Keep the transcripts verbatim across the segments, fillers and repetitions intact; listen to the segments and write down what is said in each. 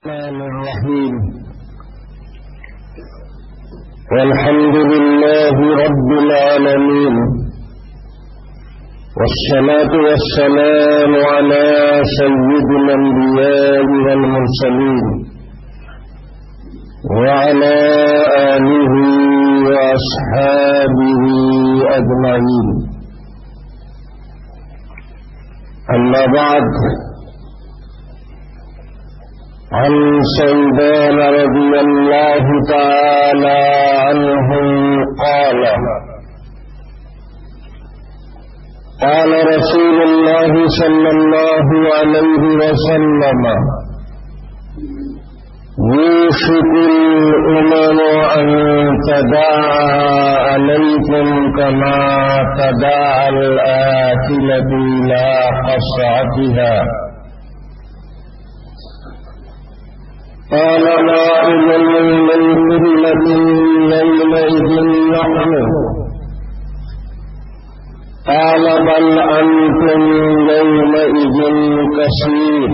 الرحمن الرحيم والحمد لله رب العالمين والصلاة والسلام على سيد الأنبياء والمرسلين وعلى آله وأصحابه أجمعين. أما بعد، عن سيدنا رضي الله تعالى عنهم قال قال رسول الله صلى الله عليه وسلم: يوشك الأمم أن تداعى عليكم كما تداعى الآكلة إلى قصعتها. قال نائم من قلة يومئذ نحن. قال بل أنتم يومئذ كثير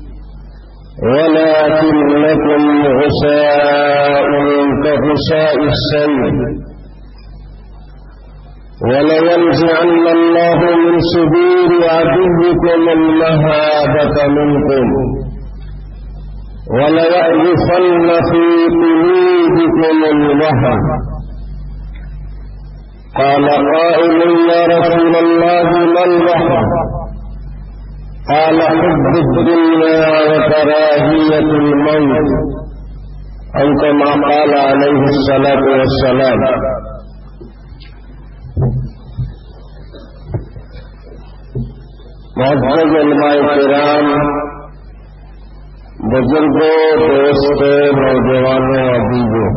ولكنكم غثاء كغثاء السيل. ولينزعن الله من صدور عدوكم المهابة منكم وَلَيَعْرِفَنَّ فِي قُلُوبِكُمُ الْوَهْنَ. قال قائل: يا رسول الله ما الوهن؟ قال: حب الدنيا وكراهية الموت، أو كما قال عليه الصلاة والسلام. معزز علماء کرام، بزرگوں، دوستوں، نوجوانوں، عزیزوں،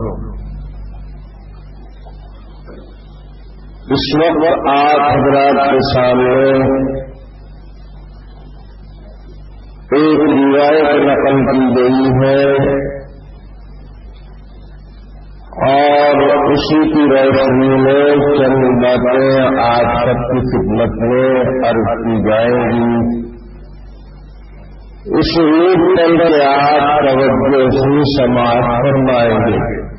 اس وقت آپ حضرات کے سامنے ایک روایت نقل کی گئی ہے اور اسی کی روشنی میں چند باتیں آج سب کی خدمت میں عرض کی جائیں گی. اس امید کے اندر آپ توجہ سے سماعت فرمائیں گے.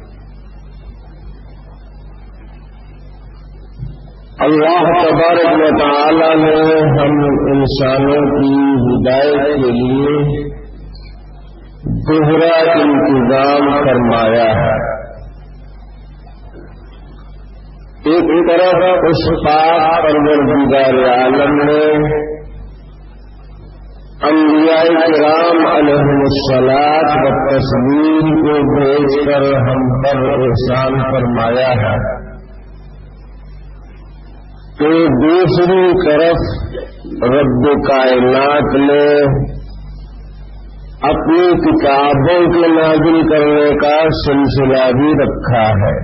اللہ تبارک و تعالی نے ہم انسانوں کی ہدایت کے لیے دوہرا انتظام فرمایا ہے. ایک طرف اس پاک پروردگار عالم نے انبیاء کرام علیہم الصلاۃ والتسلیم کو بھیج کر ہم پر احسان فرمایا ہے، تو دوسری طرف رب کائنات نے اپنی کتابوں کے نازل کرنے کا سلسلہ بھی رکھا ہے.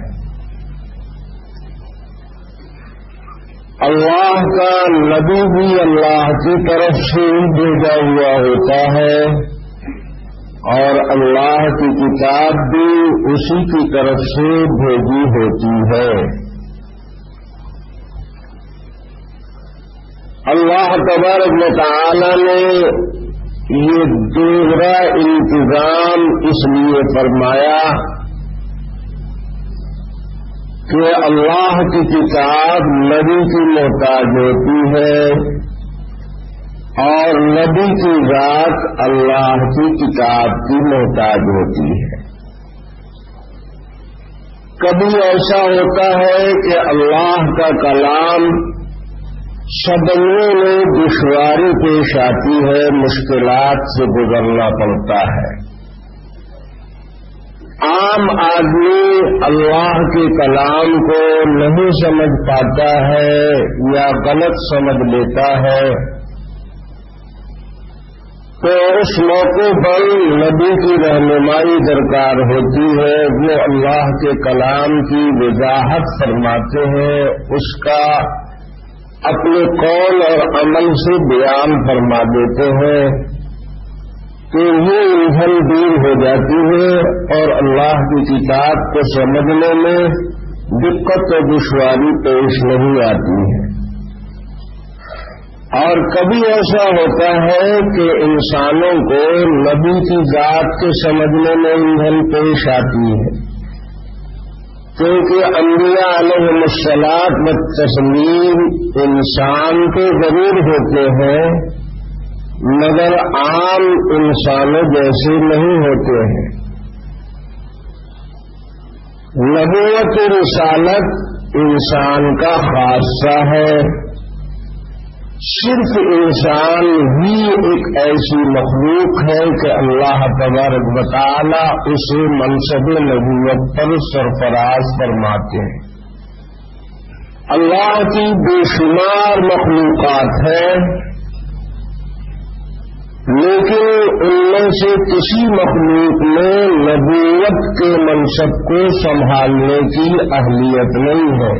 اللہ کا نبی بھی اللہ کی طرف سے بھیجا ہوا ہوتا ہے اور اللہ کی کتاب بھی اسی کی طرف سے بھیجی ہوتی ہے. اللہ تبارک و تعالی نے یہ دوسرا انتظام اس لیے فرمایا کہ اللہ کی کتاب نبی کی محتاج ہوتی ہے اور نبی کی ذات اللہ کی کتاب کی محتاج ہوتی ہے. کبھی ایسا ہوتا ہے کہ اللہ کا کلام سمجھنے میں دشواری پیش آتی ہے، مشکلات سے گزرنا پڑتا ہے. عام آدمی اللہ کے کلام کو نہیں سمجھ پاتا ہے یا غلط سمجھ لیتا ہے، تو اس موقع پر نبی کی رہنمائی درکار ہوتی ہے. وہ اللہ کے کلام کی وضاحت فرماتے ہیں، اس کا اپنے قول اور عمل سے بیان فرما دیتے ہیں، تو یہ الجھن دور ہو جاتی ہے اور اللہ کی کتاب کو سمجھنے میں دقت و دشواری پیش نہیں آتی ہے. اور کبھی ایسا ہوتا ہے کہ انسانوں کو نبی کی ذات کے سمجھنے میں الجھن پیش آتی ہے، کیونکہ انبیاء علیہم الصلاۃ والتسلیم انسان کے ضرور ہوتے ہیں مگر عام انسانوں جیسے نہیں ہوتے ہیں۔ نبوت رسالت انسان کا خاصہ ہے، صرف انسان ہی ایک ایسی مخلوق ہے کہ اللہ تبارک و تعالی اسے منصب نبوت پر سرفراز فرماتے ہیں۔ اللہ کی بے شمار مخلوقات ہیں، لیکن ان میں سے کسی مخلوق میں نبوت کے منصب کو سنبھالنے کی اہلیت نہیں ہے۔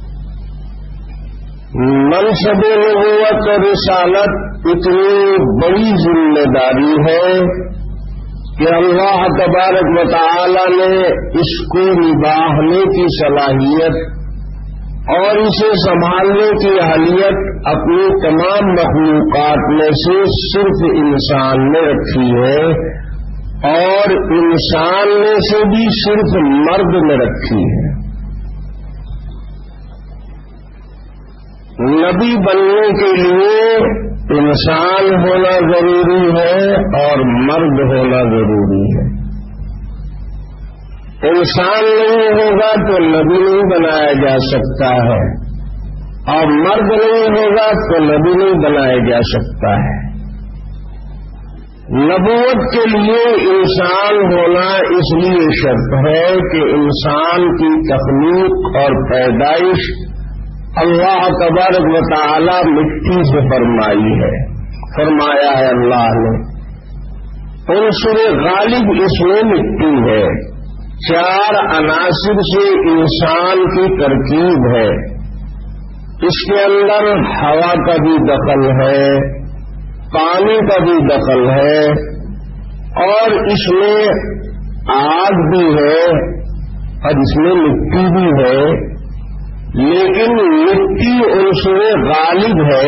منصب نبوت اور رسالت اتنی بڑی ذمہ داری ہے کہ اللہ تبارک و تعالی نے اس کو نبھانے کی صلاحیت اور اسے سنبھالنے کی اہلیت اپنی تمام مخلوقات میں سے صرف انسان نے رکھی ہے، اور انسان میں سے بھی صرف مرد میں رکھی ہے۔ نبی بننے کے لیے انسان ہونا ضروری ہے اور مرد ہونا ضروری ہے۔ انسان نہیں ہوگا تو نبی نہیں بنایا جا سکتا ہے، اور مرد نہیں ہوگا تو نبی نہیں بنایا جا سکتا ہے۔ نبوت کے لیے انسان ہونا اس لیے شرط ہے کہ انسان کی تخلیق اور پیدائش اللہ تبارک و تعالی مٹی سے فرمائی ہے، فرمایا ہے اللہ نے۔ عنصر غالب اس میں مٹی ہے، چار عناصر سے انسان کی ترکیب ہے۔ اس کے اندر ہوا کا بھی دخل ہے، پانی کا بھی دخل ہے، اور اس میں آگ بھی ہے اور اس میں مٹی بھی ہے، لیکن مٹی عنصر غالب ہے،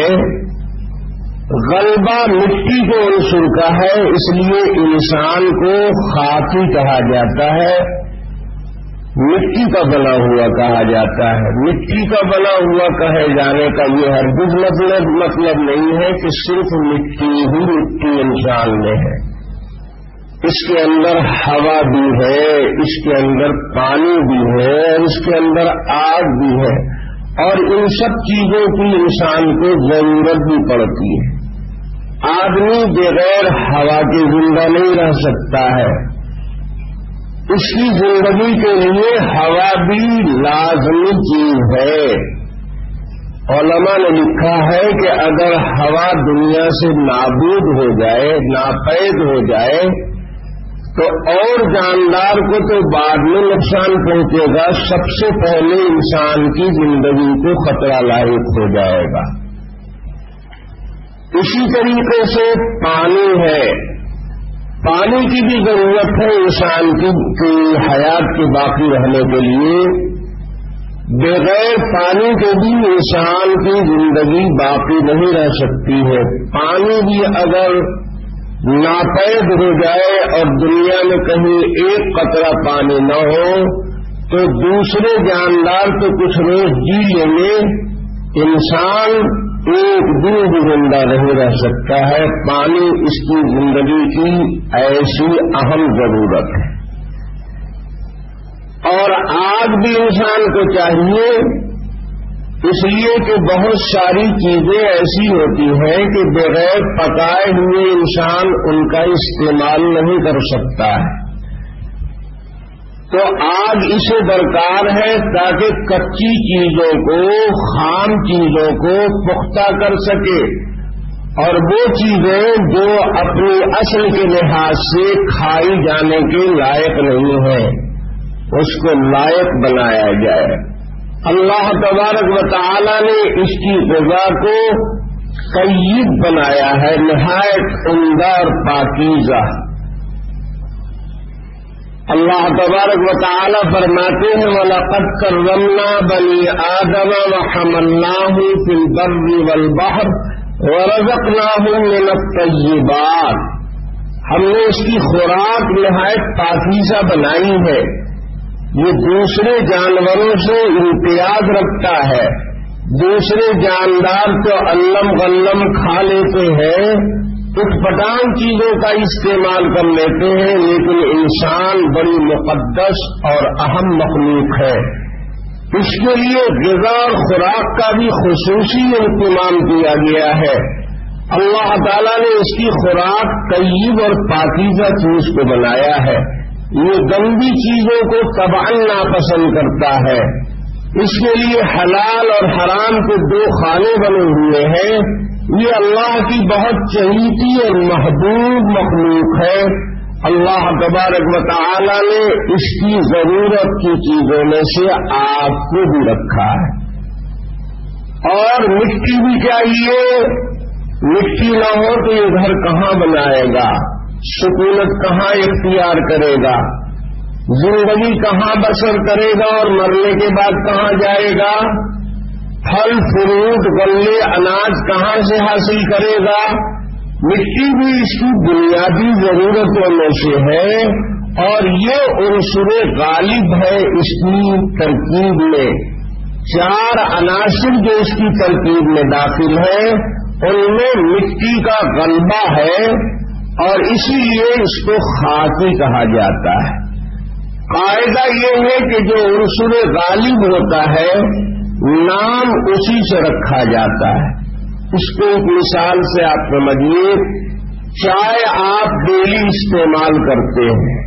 غلبہ مٹی کے عنصر کا ہے، اس لیے انسان کو خاکی کہا جاتا ہے، مٹی کا بنا ہوا کہا جاتا ہے۔ مٹی کا بنا ہوا کہے جانے کا یہ ہرگز مطلب مطلب نہیں ہے کہ صرف مٹی ہی مٹی انسان میں ہے، اس کے اندر ہوا بھی ہے، اس کے اندر پانی بھی ہے، اس کے اندر آگ بھی ہے، اور ان سب چیزوں کی انسان کو ضرورت بھی پڑتی ہے۔ آدمی بغیر ہوا کے زندہ نہیں رہ سکتا ہے، اس کی زندگی کے لیے ہوا بھی لازمی چیز ہے۔ علماء نے لکھا ہے کہ اگر ہوا دنیا سے نابود ہو جائے، ناپید ہو جائے، تو اور جاندار کو تو بعد میں نقصان پہنچے گا، سب سے پہلے انسان کی زندگی کو خطرہ لاحق ہو جائے گا۔ اسی طریقے سے پانی ہے، پانی کی بھی ضرورت ہے انسان کی حیات کے باقی رہنے کے لیے۔ بغیر پانی کے بھی انسان کی زندگی باقی نہیں رہ سکتی ہے۔ پانی بھی اگر ناپید ہو جائے اور دنیا میں کہیں ایک قطرہ پانی نہ ہو تو دوسرے جاندار تو کچھ روز جی لیں گے، انسان ایک دن بھی زندہ نہیں رہ سکتا ہے۔ پانی اس کی زندگی کی ایسی اہم ضرورت ہے۔ اور آگ بھی انسان کو چاہیے، اس لیے کہ بہت ساری چیزیں ایسی ہوتی ہیں کہ بغیر پکائے ہوئے انسان ان کا استعمال نہیں کر سکتا ہے، تو آگ اسے درکار ہے تاکہ کچی چیزوں کو، خام چیزوں کو پختہ کر سکے، اور وہ چیزیں جو اپنی اصل کے لحاظ سے کھائی جانے کے لائق نہیں ہیں اس کو لائق بنایا جائے۔ اللہ تبارک و تعالی نے اس کی غذا کو طیب بنایا ہے، نہایت عمدہ اور پاکیزہ۔ اللہ تبارک و تعالی فرماتے ہیں وَلَقَدْ كَرَّمْنَا بَنِي آدَمَ وَحَمَلْنَاهُمْ فِي الْبَرِّ وَالْبَحْرِ وَرَزَقْنَاهُم مِّنَ الطَّيِّبَاتِ، ہم نے اس کی خوراک نہایت پاکیزہ بنائی ہے. یہ دوسرے جانوروں سے امتیاز رکھتا ہے. دوسرے جاندار تو علم غلم کھا لیتے ہیں، اٹھ پٹانگ چیزوں کا استعمال کر لیتے ہیں، لیکن انسان بڑی مقدس اور اہم مخلوق ہے. اس کے لیے غذا اور خوراک کا بھی خصوصی اہتمام کیا گیا ہے. اللہ تعالیٰ نے اس کی خوراک طیب اور پاکیزہ چیز کو بنایا ہے. یہ گندی چیزوں کو طبعاً ناپسند کرتا ہے. اس کے لیے حلال اور حرام کے دو خانے بنے ہوئے ہیں. یہ اللہ کی بہت چہیتی اور محبوب مخلوق ہے. اللہ تبارک و تعالی نے اس کی ضرورت کی چیزوں میں سے آپ کو بھی رکھا ہے. اور مٹی بھی چاہیے. مٹی نہ ہو تو یہ گھر کہاں بنائے گا؟ سکونت کہاں اختیار کرے گا؟ زندگی کہاں بسر کرے گا اور مرنے کے بعد کہاں جائے گا؟ پھل فروٹ غلے اناج کہاں سے حاصل کرے گا؟ مٹی بھی اس کی بنیادی ضرورتوں میں سے ہے اور یہ عنصر غالب ہے اس کی ترکیب میں. چار عناصر جو اس کی ترکیب میں داخل ہیں ان میں مٹی کا غلبہ ہے اور اسی لیے اس کو خاکی کہا جاتا ہے. قاعدہ یہ ہے کہ جو عنصر غالب ہوتا ہے نام اسی سے رکھا جاتا ہے. اس کو ایک مثال سے آپ سمجھیے. چائے آپ ڈیلی استعمال کرتے ہیں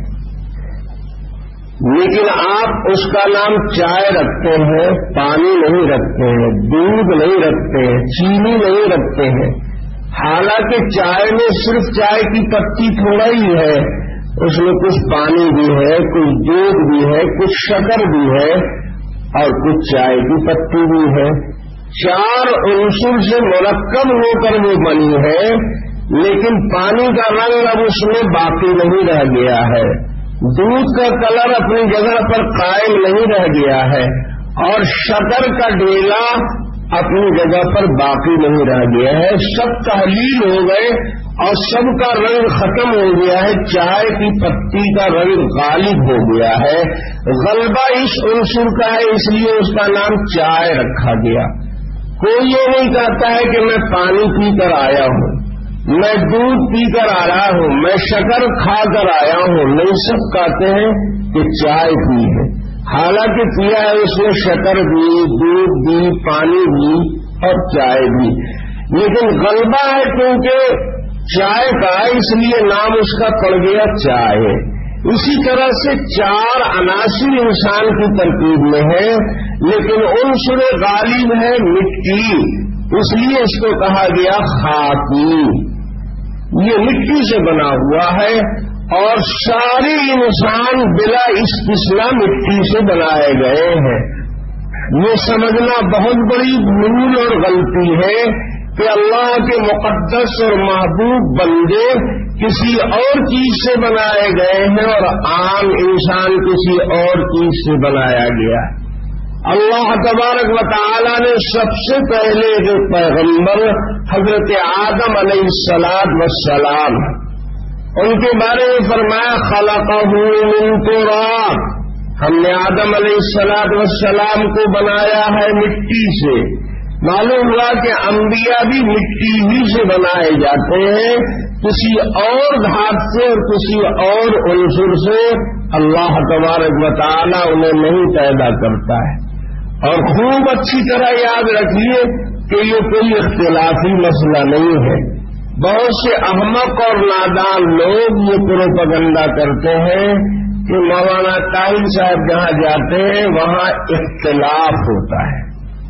لیکن آپ اس کا نام چائے رکھتے ہیں، پانی نہیں رکھتے ہیں، دودھ نہیں رکھتے ہیں، چینی نہیں رکھتے ہیں. حالانکہ چائے میں صرف چائے کی پتی تھوڑا ہی ہے، اس میں کچھ پانی بھی ہے، کچھ دودھ بھی ہے، کچھ شکر بھی ہے اور کچھ چائے کی پتی بھی ہے. چار عنصر سے مرکب ہو کر وہ بنی ہے لیکن پانی کا رنگ اب اس میں باقی نہیں رہ گیا ہے. دودھ کا کلر اپنی جگہ پر قائم نہیں رہ گیا ہے اور شکر کا ڈھیلا اپنی جگہ پر باقی نہیں رہ گیا ہے. سب تحلیل ہو گئے اور سب کا رنگ ختم ہو گیا ہے. چائے کی پتی کا رنگ غالب ہو گیا ہے. غلبہ اس عنصر کا ہے اس لیے اس کا نام چائے رکھا گیا. کوئی یہ نہیں کہتا ہے کہ میں پانی پی کر آیا ہوں، میں دودھ پی کر آیا ہوں، میں شکر کھا کر آیا ہوں. نہیں، سب کہتے ہیں کہ چائے پی ہے. حالانکہ پیا ہے اس میں شکر بھی، دودھ بھی، پانی بھی اور چائے بھی، لیکن غلبہ ہے کیونکہ چائے کا اس لیے نام اس کا پڑ گیا چائے. اسی طرح سے چار عناصر انسان کی ترکیب میں ہے لیکن عنصر غالب ہے مٹی، اس لیے اس کو کہا گیا خاکی. یہ مٹی سے بنا ہوا ہے اور سارے انسان بلا استثناء مٹی سے بنائے گئے ہیں. یہ سمجھنا بہت بڑی بھول اور غلطی ہے کہ اللہ کے مقدس اور محبوب بندے کسی اور چیز سے بنائے گئے ہیں اور عام انسان کسی اور چیز سے بنایا گیا. اللہ تبارک و تعالی نے سب سے پہلے جو پیغمبر حضرت آدم علیہ الصلوۃ والسلام ان کے بارے میں فرمایا خلقہ من تراب. ہم نے آدم علیہ الصلوۃ والسلام کو بنایا ہے مٹی سے. معلوم ہوا کہ انبیاء بھی مٹی ہی سے بنائے جاتے ہیں، کسی اور دھات سے اور کسی اور عنصر سے اللہ تبارک و تعالی انہیں نہیں پیدا کرتا ہے. اور خوب اچھی طرح یاد رکھیے کہ یہ کوئی اختلافی مسئلہ نہیں ہے. بہت سے احمق اور نادان لوگ یہ پروپیگنڈا کرتے ہیں کہ مولانا طاہر صاحب جہاں جاتے ہیں وہاں اختلاف ہوتا ہے.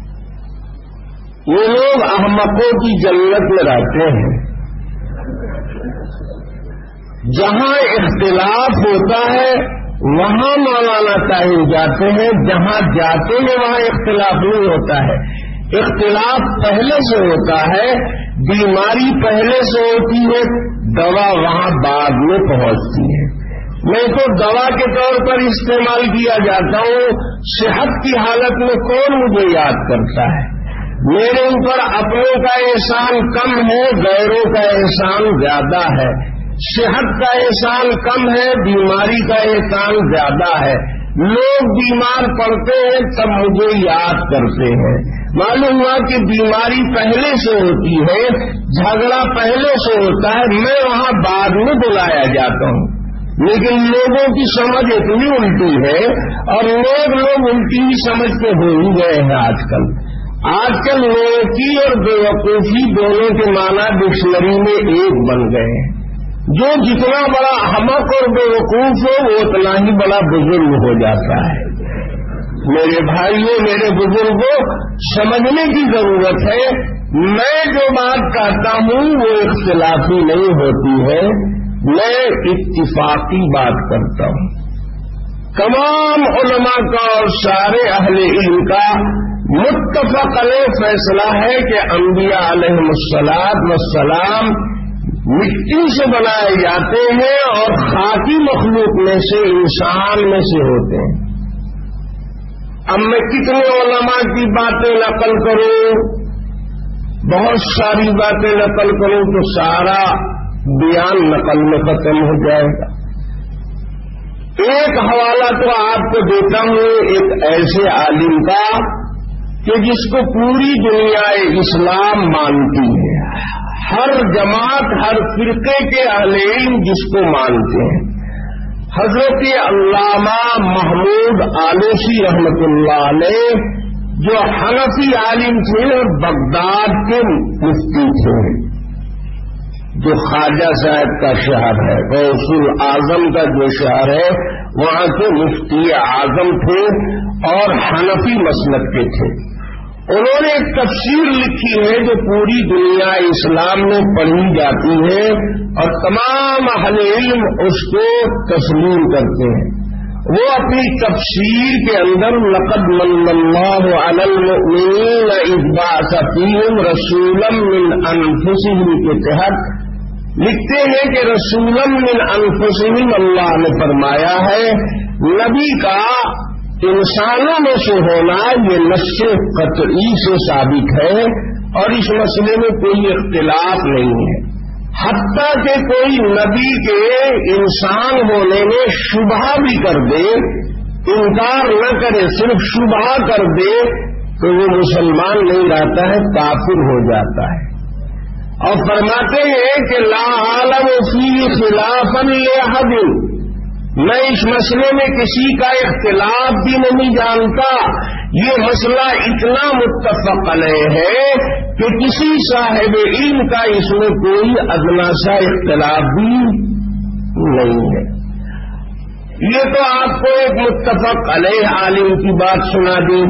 یہ لوگ احمقوں کی جنت میں رہتے ہیں. جہاں اختلاف ہوتا ہے وہاں مولانا طاہر جاتے ہیں، جہاں جاتے ہیں وہاں اختلاف نہیں ہوتا ہے. اختلاف پہلے سے ہوتا ہے، بیماری پہلے سے ہوتی ہے، دوا وہاں بعد میں پہنچتی ہے. میں تو دوا کے طور پر استعمال کیا جاتا ہوں، صحت کی حالت میں کون مجھے یاد کرتا ہے؟ میرے اوپر اپنوں کا احسان کم ہے، غیروں کا احسان زیادہ ہے، صحت کا احسان کم ہے، بیماری کا احسان زیادہ ہے۔ لوگ بیمار پڑتے ہیں تب مجھے یاد کرتے ہیں، معلوم ہوا کہ بیماری پہلے سے ہوتی ہے، جھگڑا پہلے سے ہوتا ہے، میں وہاں بعد میں بلایا جاتا ہوں۔ لیکن لوگوں کی سمجھ اتنی الٹی ہے، اور لوگ لوگ الٹی ہی سمجھ کے ہو ہی گئے ہیں آج کل۔ آج کل نیکی اور بیوقوفی دونوں کے معنی ڈکشنری میں ایک بن گئے ہیں۔ جو جتنا بڑا احمق اور بیوقوف ہو وہ اتنا ہی بڑا بزرگ ہو جاتا ہے۔ میرے بھائیوں، میرے بزرگوں، سمجھنے کی ضرورت ہے۔ میں جو بات کہتا ہوں وہ اختلافی نہیں ہوتی ہے، میں اتفاقی بات کرتا ہوں۔ تمام علماء کا اور سارے اہل علم کا متفق علیہ فیصلہ ہے کہ انبیاء علیہم الصلاۃ والسلام مٹی سے بنائے جاتے ہیں اور خاکی مخلوق میں سے، انسان میں سے ہوتے ہیں۔ اب میں کتنے علماء کی باتیں نقل کروں، بہت ساری باتیں نقل کروں تو سارا بیان نقل میں ختم ہو جائے گا۔ ایک حوالہ تو آپ کو دیتا ہوں ایک ایسے عالم کا کہ جس کو پوری دنیا اسلام مانتی ہے، ہر جماعت، ہر فرقے کے اہل علم جس کو مانتے ہیں۔ حضرت علامہ محمود آلوسی رحمت اللہ علیہ، جو حنفی عالم تھے اور بغداد کے مفتی تھے، جو خواجہ صاحب کا شہر ہے، غوث الاعظم کا جو شہر ہے وہاں کے مفتی اعظم تھے اور حنفی مسلک کے تھے۔ انہوں نے ایک تفسیر لکھی ہے جو پوری دنیا اسلام میں پڑھی جاتی ہے اور تمام اہل علم اس کو تسلیم کرتے ہیں۔ وہ اپنی تفسیر کے اندر لقد من اللہ علی المؤمنین اذ بعث فیہم رسولا من انفسہم کے تحت لکھتے ہیں کہ رسولا من انفسہم اللہ نے فرمایا ہے نبی کا انسانوں میں سے ہونا یہ نص قطعی سے ثابت ہے اور اس مسئلے میں کوئی اختلاف نہیں ہے، حتیٰ کہ کوئی نبی کے انسان ہونے میں شبہ بھی کر دے، انکار نہ کرے، صرف شبہ کر دے تو وہ مسلمان نہیں رہتا ہے، کافر ہو جاتا ہے۔ اور فرماتے ہیں کہ لا عالم فی خلافا لأحد، میں اس مسئلے میں کسی کا اختلاف بھی نہیں جانتا، یہ مسئلہ اتنا متفق علیہ ہے کہ کسی صاحب علم کا اس میں کوئی ادنا سا اختلاف بھی نہیں ہے۔ یہ تو آپ کو ایک متفق علیہ عالم کی بات سنا دی۔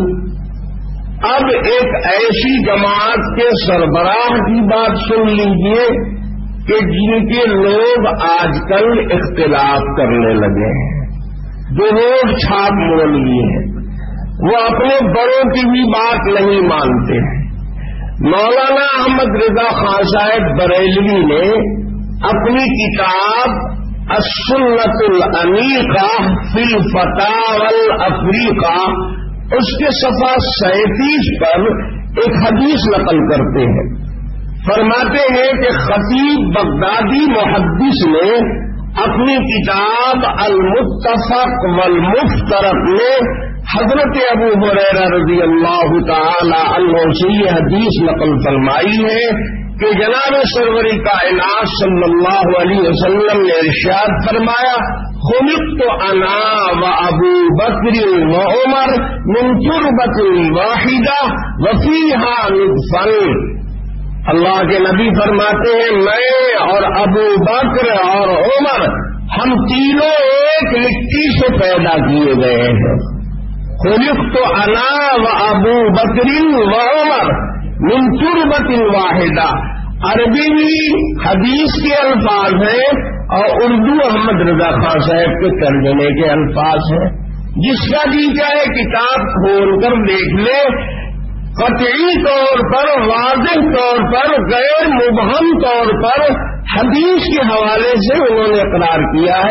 اب ایک ایسی جماعت کے سربراہ کی بات سن لیجئے کہ جن کے لوگ آج کل اختلاف کرنے لگے ہیں، جو روز چھاپ موڑ لیے ہیں، وہ اپنے بڑوں کی بھی بات نہیں مانتے ہیں۔ مولانا احمد رضا خان صاحب بریلوی نے اپنی کتاب السنت الانیقہ فی الفتاوی الافریقہ اس کے صفحہ سینتیس پر ایک حدیث نقل کرتے ہیں۔ فرماتے ہیں کہ خطیب بغدادی محدث نے اپنی کتاب المتفق والمفترق میں حضرت ابو ہریرہ رضی اللہ تعالی عنہ سے یہ حدیث نقل فرمائی ہے کہ جناب سرور کائنات صلی اللہ علیہ وسلم نے ارشاد فرمایا خلقت انا و ابو بکر و عمر من تربۃ واحدہ وفیہا نطفۃ۔ اللہ کے نبی فرماتے ہیں میں اور ابو بکر اور عمر ہم تینوں ایک مٹی سے پیدا کیے گئے ہیں۔ خلقت انا و ابو بکر و عمر من تربۃ واحدہ، عربی بھی حدیث کے الفاظ ہیں اور اردو احمد رضا خان صاحب کے ترجمے کے الفاظ ہیں۔ جس کا جی چاہے کتاب کھول کر دیکھ لے، قطعی طور پر، واضح طور پر، غیر مبہم طور پر حدیث کے حوالے سے انہوں نے اقرار کیا ہے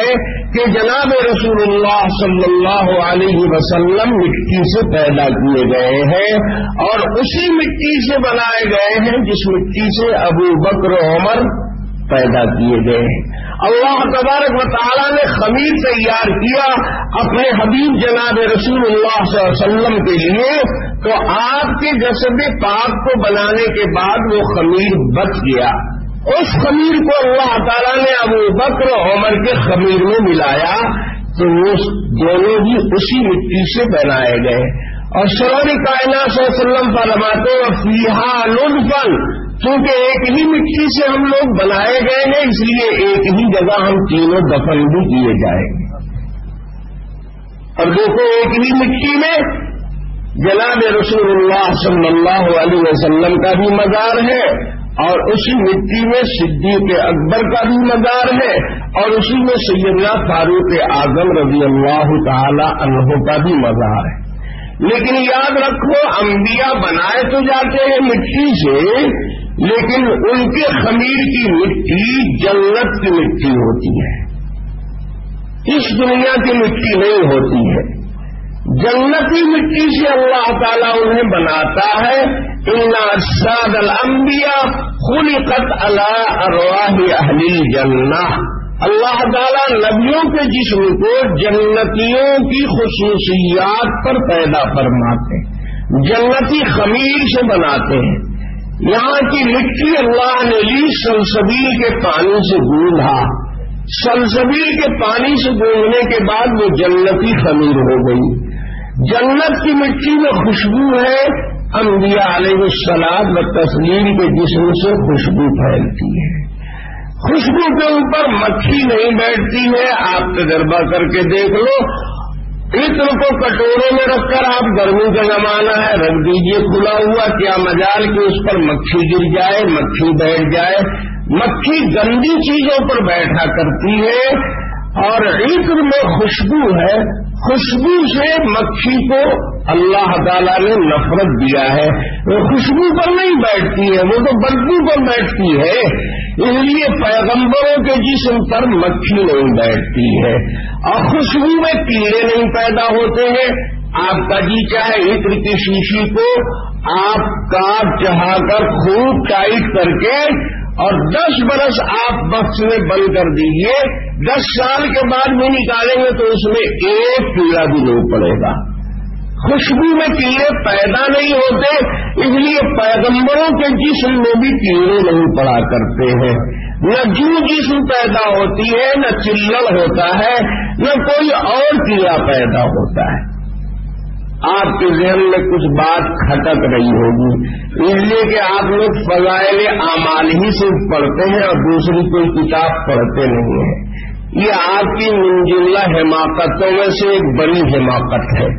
کہ جناب رسول اللہ صلی اللہ علیہ وسلم مٹی سے پیدا کیے گئے ہیں اور اسی مٹی سے بنائے گئے ہیں جس مٹی سے ابو بکر و عمر پیدا کیے گئے ہیں. اللہ تبارک و تعالیٰ نے خمیر تیار کیا اپنے حبیب جناب رسول اللہ صلی اللہ علیہ وسلم کے لیے، تو آپ کے جسد پاک کو بنانے کے بعد وہ خمیر بچ گیا. اس خمیر کو اللہ تعالیٰ نے ابو بکر و عمر کے خمیر میں ملایا تو وہ دونوں بھی اسی مٹی سے بنائے گئے. اور سرور کائنات صلی اللہ علیہ وسلم فرماتے ہیں فیہا لطفن، چونکہ ایک ہی مٹی سے ہم لوگ بنائے گئے ہیں اس لیے ایک ہی جگہ ہم تینوں دفن بھی کیے جائیں گے. اور دیکھو ایک ہی مٹی میں جناب رسول اللہ صلی اللہ علیہ وسلم کا بھی مزار ہے اور اسی مٹی میں صدیق اکبر کا بھی مزار ہے اور اسی میں سیدنا فاروق اعظم رضی اللہ تعالی عنہ کا بھی مزار ہے. لیکن یاد رکھو انبیاء بنائے تو جاتے ہیں مٹی سے، لیکن ان کے خمیر کی مٹی جنت کی مٹی ہوتی ہے، اس دنیا کی مٹی نہیں ہوتی ہے. جنتی مٹی سے اللہ تعالیٰ انہیں بناتا ہے. ان اجساد الانبیاء خلقت علی ارواح اہل الجنہ. اللہ تعالیٰ نبیوں کے جسم کو جنتیوں کی خصوصیات پر پیدا فرماتے ہیں، جنتی خمیر سے بناتے ہیں. یہاں کی مٹی اللہ نے لی سلسبیل کے پانی سے گوندھا، سلسبیل کے پانی سے گوندھنے کے بعد وہ جنتی خمیر ہو گئی. جنت کی مٹی میں خوشبو ہے، انبیاء علیہ السلام و تسلیم کے جسم سے خوشبو پھیلتی ہے. خوشبو کے اوپر مکھی نہیں بیٹھتی ہے. آپ تجربہ کر کے دیکھ لو، عطر کو کٹورے میں رکھ کر آپ گرمی کا زمانہ ہے رکھ دیجئے کھلا ہوا، کیا مجال کہ اس پر مکھی گر جائے، مکھی بیٹھ جائے. مکھی گندی چیزوں پر بیٹھا کرتی ہے اور عطر میں خوشبو ہے. خوشبو سے مکھی کو اللہ تعالیٰ نے نفرت دیا ہے. وہ خوشبو پر نہیں بیٹھتی ہے، وہ تو بدبو پر بیٹھتی ہے. اس لیے پیغمبروں کے جسم پر مکھی نہیں بیٹھتی ہے اور خوشبو میں کیڑے نہیں پیدا ہوتے ہیں. آپ کا جی چاہے عطر کی شیشی کو آپ کاٹ چڑھا کر خوب ٹائٹ کر کے اور دس برس آپ بکس میں بند کر دیجیے، دس سال کے بعد بھی نکالیں گے تو اس میں ایک کیڑا بھی نہیں پڑے گا. خوشبو میں کیڑے پیدا نہیں ہوتے، اس لیے پیغمبروں کے جسم میں بھی کیڑے نہیں پڑا کرتے ہیں. نہ جو جسم پیدا ہوتی ہے، نہ چلڑ ہوتا ہے، نہ کوئی اور کیڑا پیدا ہوتا ہے. آپ کے ذہن میں کچھ بات کھٹک رہی ہوگی، اس لیے کہ آپ لوگ فضائل اعمال ہی صرف پڑھتے ہیں اور دوسری کوئی کتاب پڑھتے نہیں ہیں. یہ آپ کی من جملہ حماقتوں میں سے ایک بڑی حماقت ہے.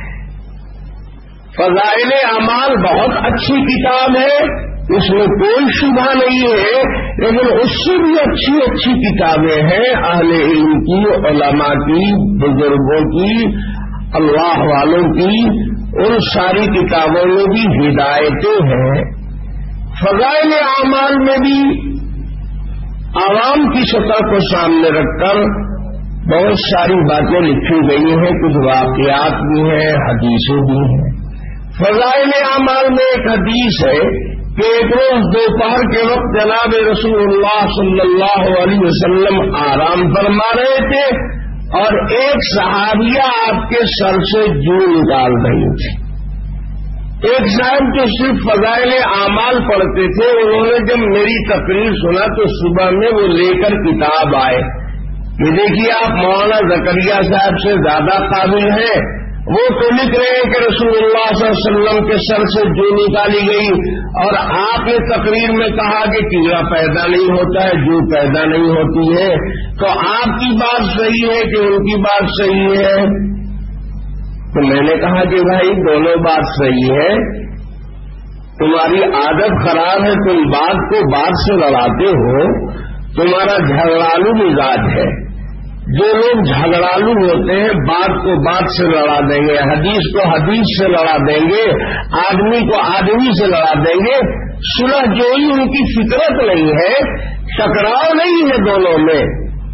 فضائل اعمال بہت اچھی کتاب ہے، اس میں کوئی شبہ نہیں ہے، لیکن اس سے بھی اچھی اچھی کتابیں ہیں اہل علم کی، علماء کی، بزرگوں کی، اللہ والوں کی. ان ساری کتابوں میں بھی ہدایتیں ہیں. فضائل اعمال میں بھی عوام کی سطح کو سامنے رکھ کر بہت ساری باتیں لکھی گئی ہیں، کچھ واقعات بھی ہیں، حدیثیں بھی ہیں. فضائل اعمال میں ایک حدیث ہے کہ ایک روز دوپہر کے وقت جناب رسول اللہ صلی اللہ علیہ وسلم آرام فرما رہے تھے اور ایک صحابیہ آپ کے سر سے جو نکال رہی تھی. ایک صاحب جو صرف فضائل اعمال پڑھتے تھے، انہوں نے جب میری تقریر سنا تو صبح میں وہ لے کر کتاب آئے کہ دیکھیے آپ مولانا زکریا صاحب سے زیادہ قابل ہیں. وہ تو لکھ رہے ہیں کہ رسول اللہ صلی اللہ علیہ وسلم کے سر سے جو نکالی گئی اور آپ نے تقریر میں کہا کہ کیڑا پیدا نہیں ہوتا ہے، جو پیدا نہیں ہوتی ہے. تو آپ کی بات صحیح ہے کہ ان کی بات صحیح ہے؟ تو میں نے کہا کہ بھائی دونوں بات صحیح ہے، تمہاری عادت خراب ہے، تم بات کو بات سے لڑاتے ہو، تمہارا جھگڑالو مزاج ہے. جو لوگ جھگڑالو ہوتے ہیں بات کو بات سے لڑا دیں گے، حدیث کو حدیث سے لڑا دیں گے، آدمی کو آدمی سے لڑا دیں گے. صلح جوئی ان کی فطرت نہیں ہے، ٹکراؤ نہیں ہے دونوں میں.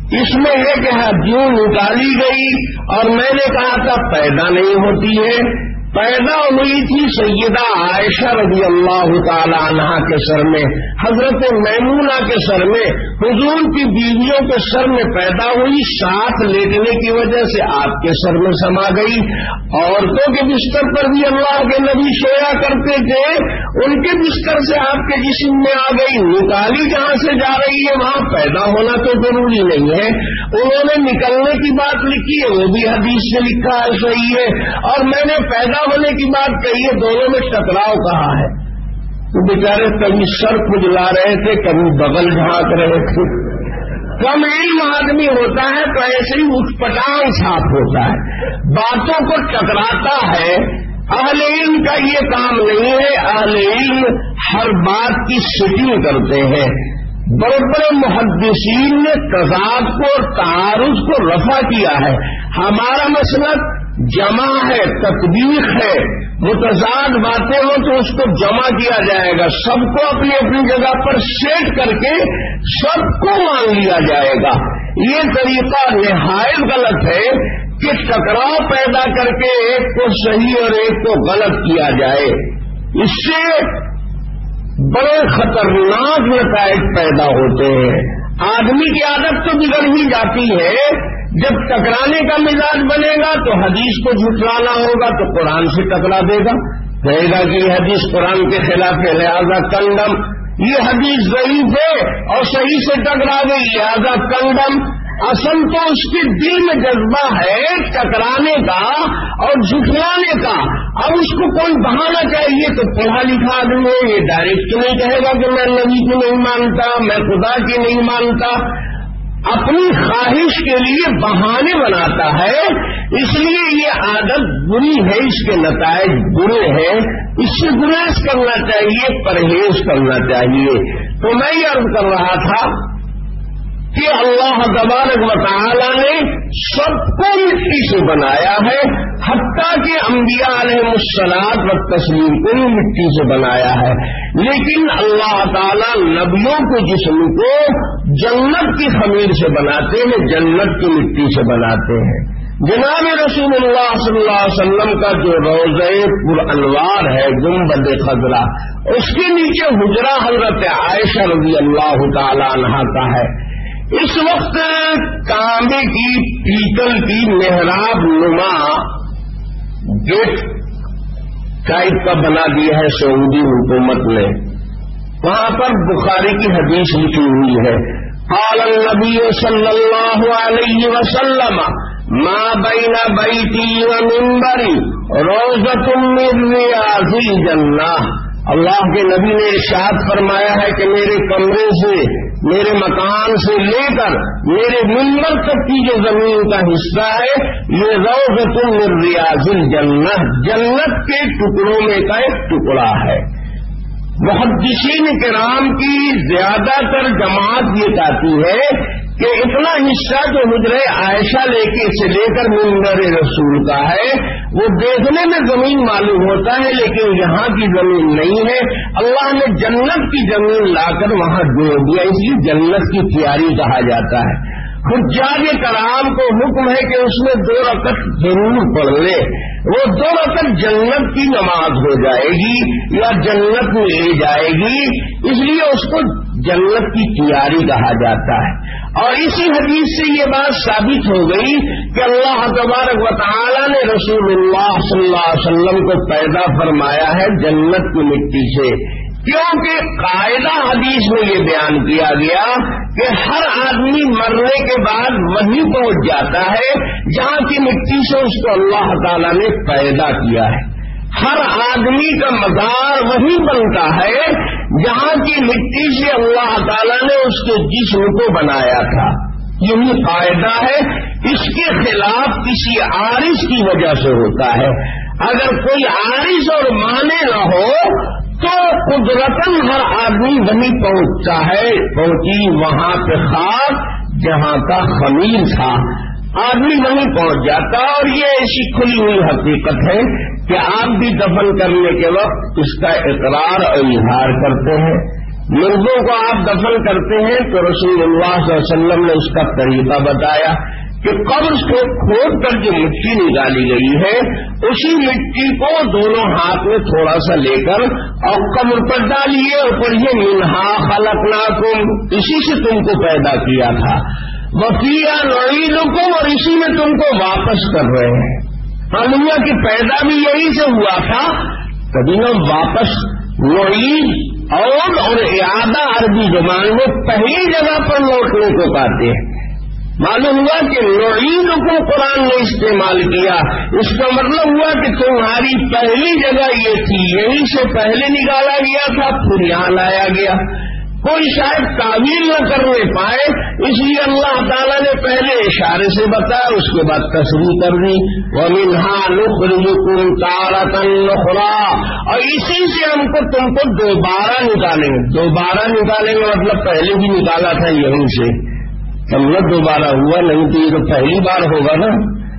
اس میں ہے کہ ہڈیوں نکالی گئی اور میں نے کہا تھا پیدا نہیں ہوتی ہے. پیدا ہوئی تھی سیدہ عائشہ رضی اللہ تعالی عنہا کے سر میں, حضرت میمونہ کے سر میں, حضور کی بیویوں کے سر میں پیدا ہوئی. ساتھ لیٹنے کی وجہ سے آپ کے سر میں سما گئی. عورتوں کے بستر پر بھی اللہ کے نبی سویا کرتے تھے, ان کے بستر سے آپ کے جسم میں آ گئی. نکالی جہاں سے جا رہی ہے وہاں پیدا ہونا تو ضروری نہیں ہے. انہوں نے نکلنے کی بات لکھی ہے, وہ بھی حدیث سے لکھا ہے, صحیح ہے. اور میں نے پیدا ہونے کی بات کہی ہے, دونوں میں ٹکراؤ کہا ہے. تو بیچارے کبھی سر کھجلا رہے تھے, کبھی بغل جھانک رہے تھے. کم علم آدمی ہوتا ہے تو ایسے ہی اٹھ پٹانگ چھاپ ہوتا ہے, باتوں کو ٹکراتا ہے. اہل علم کا یہ کام نہیں ہے. اہل علم ہر بات کی سیٹنگ کرتے ہیں. بڑے بڑے محدثین نے تضاد کو اور تعارض کو رفع کیا ہے. ہمارا مسلک جمع ہے, تطبیق ہے. متضاد باتیں ہوں تو اس کو جمع کیا جائے گا, سب کو اپنی اپنی جگہ پر سیٹ کر کے سب کو مان لیا جائے گا. یہ طریقہ نہایت غلط ہے کہ ٹکراؤ پیدا کر کے ایک کو صحیح اور ایک کو غلط کیا جائے. اس سے بڑے خطرناک نتائج پیدا ہوتے ہیں. آدمی کی عادت تو بگڑ ہی جاتی ہے. جب ٹکرانے کا مزاج بنے گا تو حدیث کو جھٹلانا ہوگا تو قرآن سے ٹکرا دے گا, کہے گا کہ یہ حدیث قرآن کے خلاف ہے لہذا کنڈم, یہ حدیث ضعیف ہے اور صحیح سے ٹکرا گئی لہذا کنڈم. اصل تو اس کے دل میں جذبہ ہے ٹکرانے کا اور جھٹلانے کا. اب اس کو کوئی بہانا چاہیے تو پڑھا لکھا آدمی ہے, یہ ڈائریکٹ نہیں کہے گا کہ میں نبی کی نہیں مانتا, میں خدا کی نہیں مانتا. اپنی خواہش کے لیے بہانے بناتا ہے. اس لیے یہ عادت بری ہے, اس کے نتائج برے ہیں. اس سے گریز کرنا چاہیے, پرہیز کرنا چاہیے. تو میں یہ عرض کر رہا تھا کہ اللہ تبارک و تعالی نے سب کو مٹی سے بنایا ہے, حتیٰ کہ انبیاء علیہ الصلوۃ والتسلیم کو بھی مٹی سے بنایا ہے. لیکن اللہ تعالی نبیوں کے جسم کو جنت کی خمیر سے بناتے ہیں, جنت کی مٹی سے بناتے ہیں. جناب رسول اللہ صلی اللہ علیہ وسلم کا جو روضہ پر انوار ہے گنبد خضرا, اس کے نیچے حجرہ حضرت عائشہ رضی اللہ تعالی عنہا کا ہے. اس وقت تانبے کی پیتل کی محراب نما گیٹ ٹائپ کا بنا دیا ہے سعودی حکومت نے. وہاں پر بخاری کی حدیث لکھی ہوئی ہے, قال النبی صلی اللہ علیہ وسلم ما بین بیتی و منبری روضۃ من ریاض الجنہ. اللہ کے نبی نے ارشاد فرمایا ہے کہ میرے کمرے سے, میرے مکان سے لے کر میرے منبر تک کی جو زمین کا حصہ ہے یہ روضۃ من ریاض الجنہ, جنت کے ٹکڑوں میں کا ایک ٹکڑا ہے. محدثین کرام کی زیادہ تر جماعت یہ کہتی ہے کہ اتنا حصہ جو حجرہ عائشہ لے کے سے لے کر منبر رسول کا ہے وہ دیکھنے میں زمین معلوم ہوتا ہے لیکن یہاں کی زمین نہیں ہے. اللہ نے جنت کی زمین لا کر وہاں جوڑ دیا, اس لیے جنت کی تیاری کہا جاتا ہے. حجاج کرام کو حکم ہے کہ اس میں دو رکعت ضرور پڑھ لے, وہ دو رکعت جنت کی نماز ہو جائے گی یا جنت میں لے جائے گی, اس لیے اس کو جنت کی تیاری کہا جاتا ہے. اور اسی حدیث سے یہ بات ثابت ہو گئی کہ اللہ تبارک و تعالی نے رسول اللہ صلی اللہ علیہ وسلم کو پیدا فرمایا ہے جنت کی مٹی سے, کیونکہ قاعدہ حدیث میں یہ بیان کیا گیا کہ ہر آدمی مرنے کے بعد وہیں پہنچ جاتا ہے جہاں کی مٹی سے اس کو اللہ تعالی نے پیدا کیا ہے. ہر آدمی کا مزار وہی بنتا ہے جہاں کی مٹی سے اللہ تعالی نے اس کے جسم کو بنایا تھا. یہی فائدہ ہے. اس کے خلاف کسی عارض کی وجہ سے ہوتا ہے. اگر کوئی عارض اور مانے نہ ہو تو قدرتاً ہر آدمی وہیں پہنچتا ہے. پہنچی وہاں پہ خاک جہاں کا خمیر تھا, آدمی وہیں پہنچ جاتا. اور یہ ایسی کھلی ہوئی حقیقت ہے کہ آپ بھی دفن کرنے کے وقت اس کا اقرار اور اظہار کرتے ہیں. مردوں کو آپ دفن کرتے ہیں تو رسول اللہ صلی اللہ علیہ وسلم نے اس کا طریقہ بتایا کہ قبر سے کھود کر جو مٹی نکالی گئی ہے اسی مٹی کو دونوں ہاتھ میں تھوڑا سا لے کر اور قبر پر ڈالیے اور پڑھیے منہا خلقناکم، اسی سے تم کو پیدا کیا تھا، وفیہا نعیدکم، اور اسی میں تم کو واپس کر رہے ہیں۔ معلوم کہ پیدا بھی یہی سے ہوا تھا، کبھی نہ واپس نعید اور اور اعادہ عربی زبان میں پہلی جگہ پر لوٹنے کو کہتے ہیں۔ معلوم ہوا کہ نعید کو قرآن نے استعمال کیا، اس کا مطلب ہوا کہ تمہاری پہلی جگہ یہ تھی، یہیں سے پہلے نکالا گیا تھا پھر یہاں لایا گیا۔ کوئی شاید تعویل نہ کرنے پائے، اس لیے اللہ تعالیٰ نے پہلے اشارے سے بتایا، اس کے بعد تصریح کر دی وَمِنْهَا نُخْرِجُكُمْ تَارَةً أُخْرَىٰ، اور اسی سے ہم کو تم کو دوبارہ نکالیں گے۔ دوبارہ نکالیں گے مطلب پہلے بھی نکالا تھا یہیں سے، سمجھ دوبارہ ہوا نہیں تو یہ تو پہلی بار ہوگا نا۔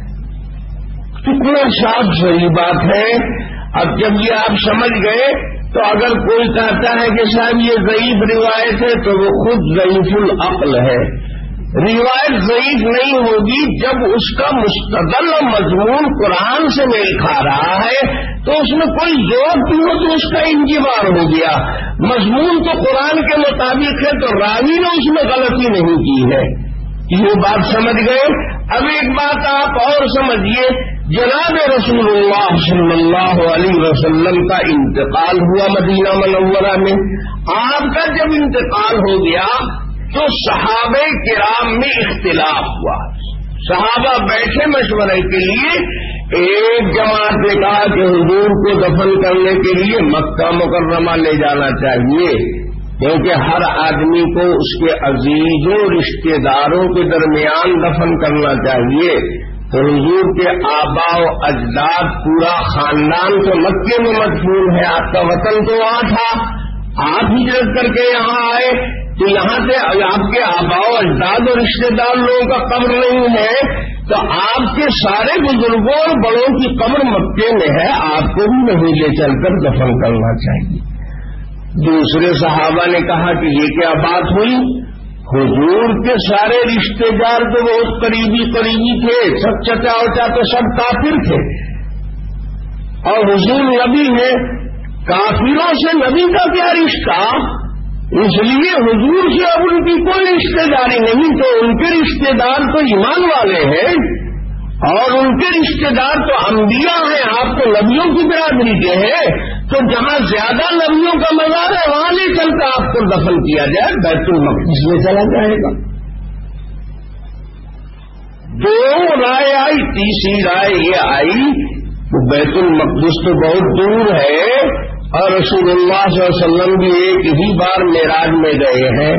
کتنا صاف صحیح بات ہے۔ اب جب یہ آپ سمجھ گئے تو اگر کوئی کہتا ہے کہ صاحب یہ ضعیف روایت ہے تو وہ خود ضعیف العقل ہے۔ روایت ضعیف نہیں ہوگی جب اس کا مستدل مضمون قرآن سے میل کھا رہا ہے تو اس میں کوئی ضرورت نہیں ہو تو اس کا انجبار ہو گیا۔ مضمون تو قرآن کے مطابق ہے تو راوی نے اس میں غلطی نہیں کی ہے۔ یہ بات سمجھ گئے۔ اب ایک بات آپ اور سمجھیے، جناب رسول اللہ صلی اللہ علیہ وسلم کا انتقال ہوا مدینہ منورہ میں۔ آپ کا جب انتقال ہو گیا تو صحابہ کرام میں اختلاف ہوا۔ صحابہ بیٹھے مشورے کے لیے، ایک جماعت نے کہا کہ حضور کو دفن کرنے کے لیے مکہ مکرمہ لے جانا چاہیے، کیونکہ ہر آدمی کو اس کے عزیزوں رشتے داروں کے درمیان دفن کرنا چاہیے۔ تو حضور کے آبا و اجداد پورا خاندان تو مکے میں مدفون ہے، آپ کا وطن تو وہاں تھا، آپ ہجرت کر کے یہاں آئے تو یہاں سے آپ کے آبا و اجداد اور رشتے دار لوگوں کا قبر نہیں ہے، تو آپ کے سارے بزرگوں اور بڑوں کی قبر مکے میں ہے، آپ کو بھی وہیں لے چل کر دفن کرنا چاہیے۔ دوسرے صحابہ نے کہا کہ یہ کیا بات ہوئی، حضور کے سارے رشتے دار تو بہت قریبی قریبی تھے، سب چچا وچا تو سب کافر تھے، اور حضور نبی ہے، کافروں سے نبی کا کیا رشتہ، اس لیے حضور سے اب ان کی کوئی رشتے داری نہیں، تو ان کے رشتے دار تو ایمان والے ہیں اور ان کے رشتے دار تو انبیاء ہیں، آپ تو نبیوں کی برادری کے ہیں، تو جہاں زیادہ نبیوں کا مزار ہے وہاں لے چل کر آپ کو دفن کیا جائے، بیت المقدس میں چلا جائے گا۔ دو رائے آئی، تیسری رائے یہ آئی کہ بیت المقدس تو بہت دور ہے اور رسول اللہ صلی اللہ علیہ وسلم بھی ایک ہی بار معراج میں گئے ہیں،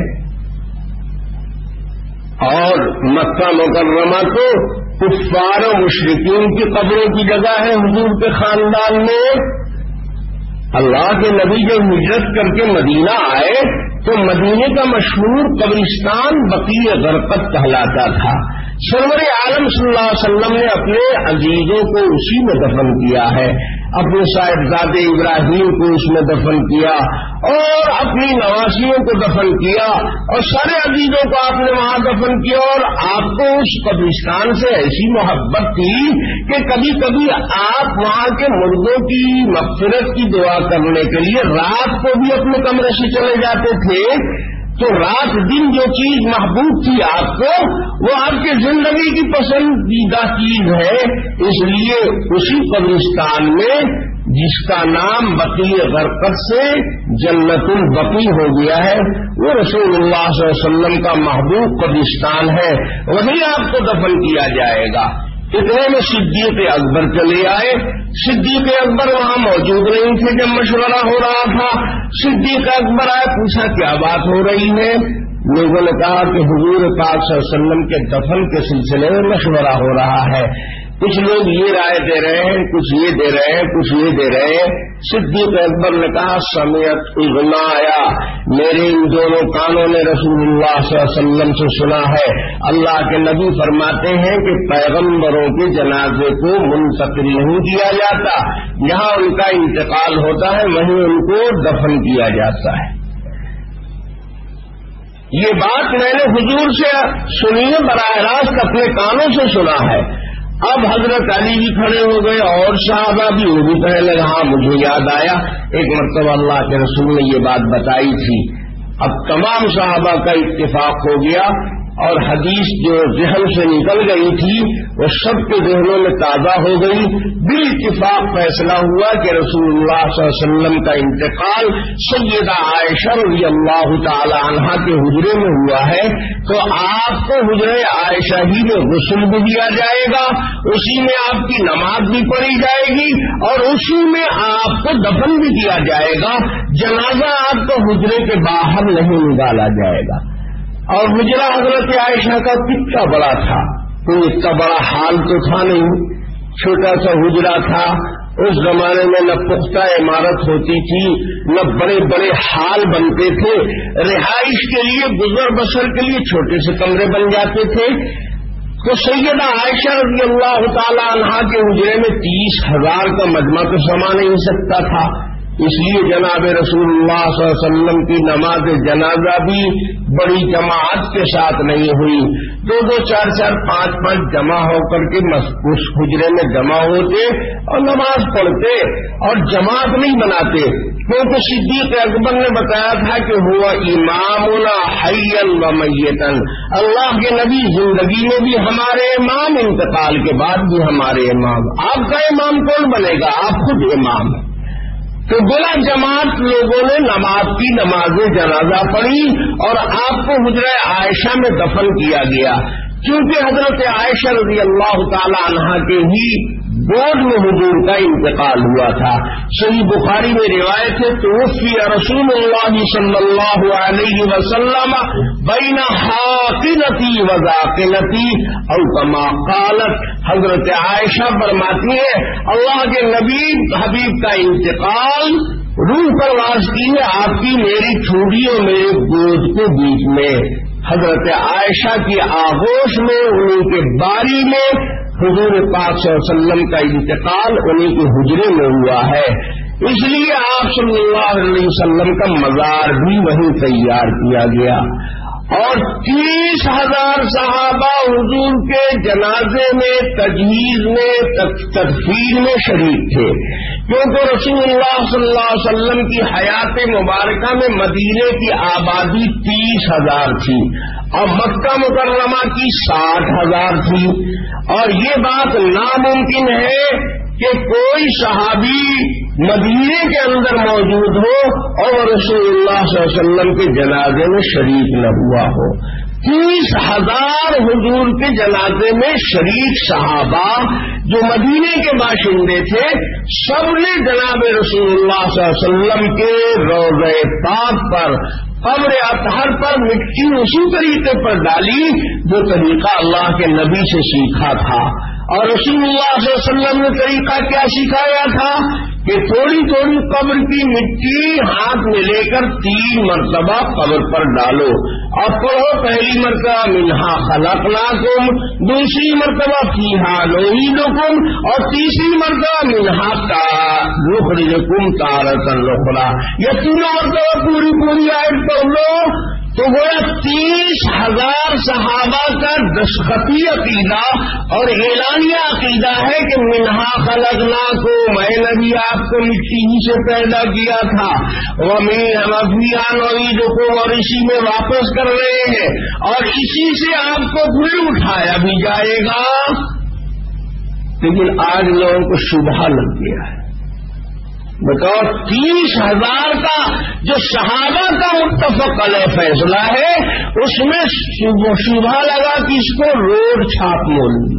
اور مکہ مکرمہ تو کفار و مشرکین کی قبروں کی جگہ ہے حضور کے خاندان میں۔ اللہ کے نبی جب ہجرت کر کے مدینہ آئے تو مدینے کا مشہور قبرستان بقیع غرقد کہلاتا تھا۔ سرور عالم صلی اللہ علیہ وسلم نے اپنے عزیزوں کو اسی میں دفن کیا ہے، اپنے صاحبزادے ابراہیم کو اس میں دفن کیا اور اپنی نواسیوں کو دفن کیا اور سارے عزیزوں کو آپ نے وہاں دفن کیا، اور آپ کو اس قبرستان سے ایسی محبت تھی کہ کبھی کبھی آپ وہاں کے مردوں کی مغفرت کی دعا کرنے کے لیے رات کو بھی اپنے کمرے سے چلے جاتے تھے۔ تو رات دن جو چیز محبوب تھی آپ کو وہ آپ کی زندگی کی پسندیدہ چیز ہے، اس لیے اسی قبرستان میں جس کا نام بقیع غرقد سے جنت البقیع ہو گیا ہے، وہ رسول اللہ صلی اللہ علیہ وسلم کا محبوب قبرستان ہے، وہیں آپ کو دفن کیا جائے گا۔ اتنے میں صدیق اکبر چلے آئے۔ صدیق اکبر وہاں موجود نہیں تھے جب مشورہ ہو رہا تھا۔ صدیق اکبر آئے، پوچھا کیا بات ہو رہی ہے؟ لوگوں نے کہا کہ حضور پاک صلی اللہ علیہ وسلم کے دفن کے سلسلے میں مشورہ ہو رہا ہے، کچھ لوگ یہ رائے دے رہے ہیں، کچھ یہ دے رہے ہیں، کچھ یہ دے رہے ہیں۔ صدیق اکبر نے کہا سمیعت اذنا آیا، میرے ان دونوں کانوں نے رسول اللہ صلی اللہ علیہ وسلم سے سنا ہے، اللہ کے نبی فرماتے ہیں کہ پیغمبروں کے جنازے کو منتقل نہیں کیا جاتا، جہاں ان کا انتقال ہوتا ہے وہیں ان کو دفن کیا جاتا ہے۔ یہ بات میں نے حضور سے سنی ہے، براہ راست اپنے کانوں سے سنا ہے۔ اب حضرت علی بھی کھڑے ہو گئے اور صحابہ بھی، وہ بھی کہنے لگے ہاں مجھے یاد آیا ایک مرتبہ اللہ کے رسول نے یہ بات بتائی تھی۔ اب تمام صحابہ کا اتفاق ہو گیا اور حدیث جو ذہن سے نکل گئی تھی وہ سب کے ذہنوں میں تازہ ہو گئی۔ بالاتفاق فیصلہ ہوا کہ رسول اللہ صلی اللہ علیہ وسلم کا انتقال سیدہ عائشہ رضی اللہ تعالی عنہا کے حجرے میں ہوا ہے، تو آپ کو حجرے عائشہ ہی میں غسل بھی دیا جائے گا، اسی میں آپ کی نماز بھی پڑھی جائے گی اور اسی میں آپ کو دفن بھی کیا جائے گا۔ جنازہ آپ کو حجرے کے باہر نہیں نکالا جائے گا۔ اور حجرہ حضرت عائشہ کا کتنا بڑا تھا، کوئی اتنا بڑا حال تو تھا نہیں، چھوٹا سا حجرہ تھا۔ اس زمانے میں نہ پختہ عمارت ہوتی تھی، نہ بڑے بڑے حال بنتے تھے، رہائش کے لیے گزر بسر کے لیے چھوٹے سے کمرے بن جاتے تھے۔ تو سیدہ عائشہ رضی اللہ تعالی عنہا کے حجرے میں تیس ہزار کا مجمع تو سما نہیں سکتا تھا، اس لیے جناب رسول اللہ صلی اللہ علیہ وسلم کی نماز جنازہ بھی بڑی جماعت کے ساتھ نہیں ہوئی، دو دو چار چار پانچ پانچ جمع ہو کر کے اس حجرے میں جمع ہوتے اور نماز پڑھتے اور جماعت نہیں بناتے، کیونکہ صدیق اکبر نے بتایا تھا کہ ہوا امامنا حیا و میتا، اللہ کے نبی زندگی میں بھی ہمارے امام، انتقال کے بعد بھی ہمارے امام۔ آپ کا امام کون بنے گا؟ آپ خود امام ہیں۔ تو بلا جماعت لوگوں نے نماز کی نماز جنازہ پڑھی اور آپ کو حجرہ عائشہ میں دفن کیا گیا، کیونکہ حضرت عائشہ رضی اللہ تعالی عنہا کے ہی گود میں حضور کا انتقال ہوا تھا۔ صحیح بخاری میں روایت ہے، توفی رسول اللہ صلی اللہ علیہ وسلم بین حاقنتی و ذاقنتی او کما قالت، حضرت عائشہ فرماتی ہے اللہ کے نبی حبیب کا انتقال روح پرواز کی ہے آپ کی میری ٹھوڑی اور میرے گود کے بیچ میں۔ حضرت عائشہ کی آغوش میں، انہیں کے باری میں حضور پاک صلی اللہ علیہ وسلم کا انتقال انہیں کے حجرے میں ہوا ہے، اس لیے آپ صلی اللہ علیہ وسلم کا مزار بھی وہیں تیار کیا گیا۔ اور تیس ہزار صحابہ حضور کے جنازے میں، تجہیز میں، تدفین میں شریک تھے، کیونکہ رسول اللہ صلی اللہ علیہ وسلم کی حیات مبارکہ میں مدینے کی آبادی تیس ہزار تھی اور مکہ مکرمہ کی ساٹھ ہزار تھی، اور یہ بات ناممکن ہے کہ کوئی صحابی مدینے کے اندر موجود ہو اور رسول اللہ صلی اللہ علیہ وسلم کے جنازے میں شریک نہ ہوا ہو۔ تیس ہزار حضور کے جنازے میں شریک صحابہ جو مدینے کے باشندے تھے، سب نے جناب رسول اللہ صلی اللہ علیہ وسلم کے روضہ پاک پر، قبر اطہر پر مٹی اسی طریقے پر ڈالی جو طریقہ اللہ کے نبی سے سیکھا تھا۔ اور رسول اللہ صلی اللہ علیہ وسلم نے طریقہ کیا سکھایا تھا کہ تھوڑی تھوڑی قبر کی مٹی ہاتھ میں لے کر تین مرتبہ قبر پر ڈالو اور پڑھو، پہلی مرتبہ منہا خلقناکم، دوسری مرتبہ فیہا نعیدکم، اور تیسری مرتبہ منہا نخرجکم تارۃ اخری۔ یہ تینوں مرتبہ پوری پوری آیت پڑھ لو تو گویا تیس ہزار صحابہ کا دستخطی عقیدہ اور اعلانیہ عقیدہ ہے کہ منہا خلقناکم، میں نبی آپ کو مٹی ہی سے پیدا کیا تھا، وفیہا نعیدکم، اور اسی میں واپس کر رہے ہیں اور اسی سے آپ کو پھر اٹھایا بھی جائے گا۔ لیکن آج لوگوں کو شبہ لگ گیا ہے۔ بتاؤ، تیس ہزار کا جو صحابہ کا متفق علیہ فیصلہ ہے اس میں شبہ لگا کہ اس کو روڈ چھاپ مولوی،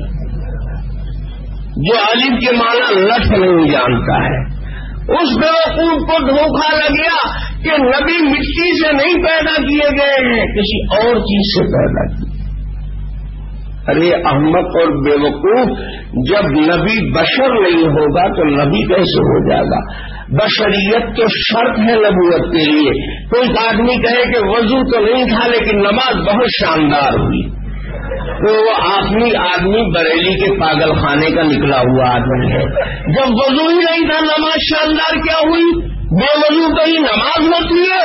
جو علم کے معنی لٹ نہیں جانتا ہے، اس بیوقوف کو دھوکہ لگ گیا کہ نبی مٹی سے نہیں پیدا کیے گئے ہیں، کسی اور چیز سے پیدا کیے۔ ارے احمق اور بے وقوف، جب نبی بشر نہیں ہوگا تو نبی کیسے ہو جائے گا؟ بشریت تو شرط ہے نبوت کے لیے۔ کوئی آدمی کہے کہ وضو تو نہیں تھا لیکن نماز بہت شاندار ہوئی، تو وہ آخری آدمی بریلی کے پاگل خانے کا نکلا ہوا آدمی ہے۔ جب وضو ہی نہیں تھا نماز شاندار کیا ہوئی؟ بے وضو کہیں نماز ہوتی ہے؟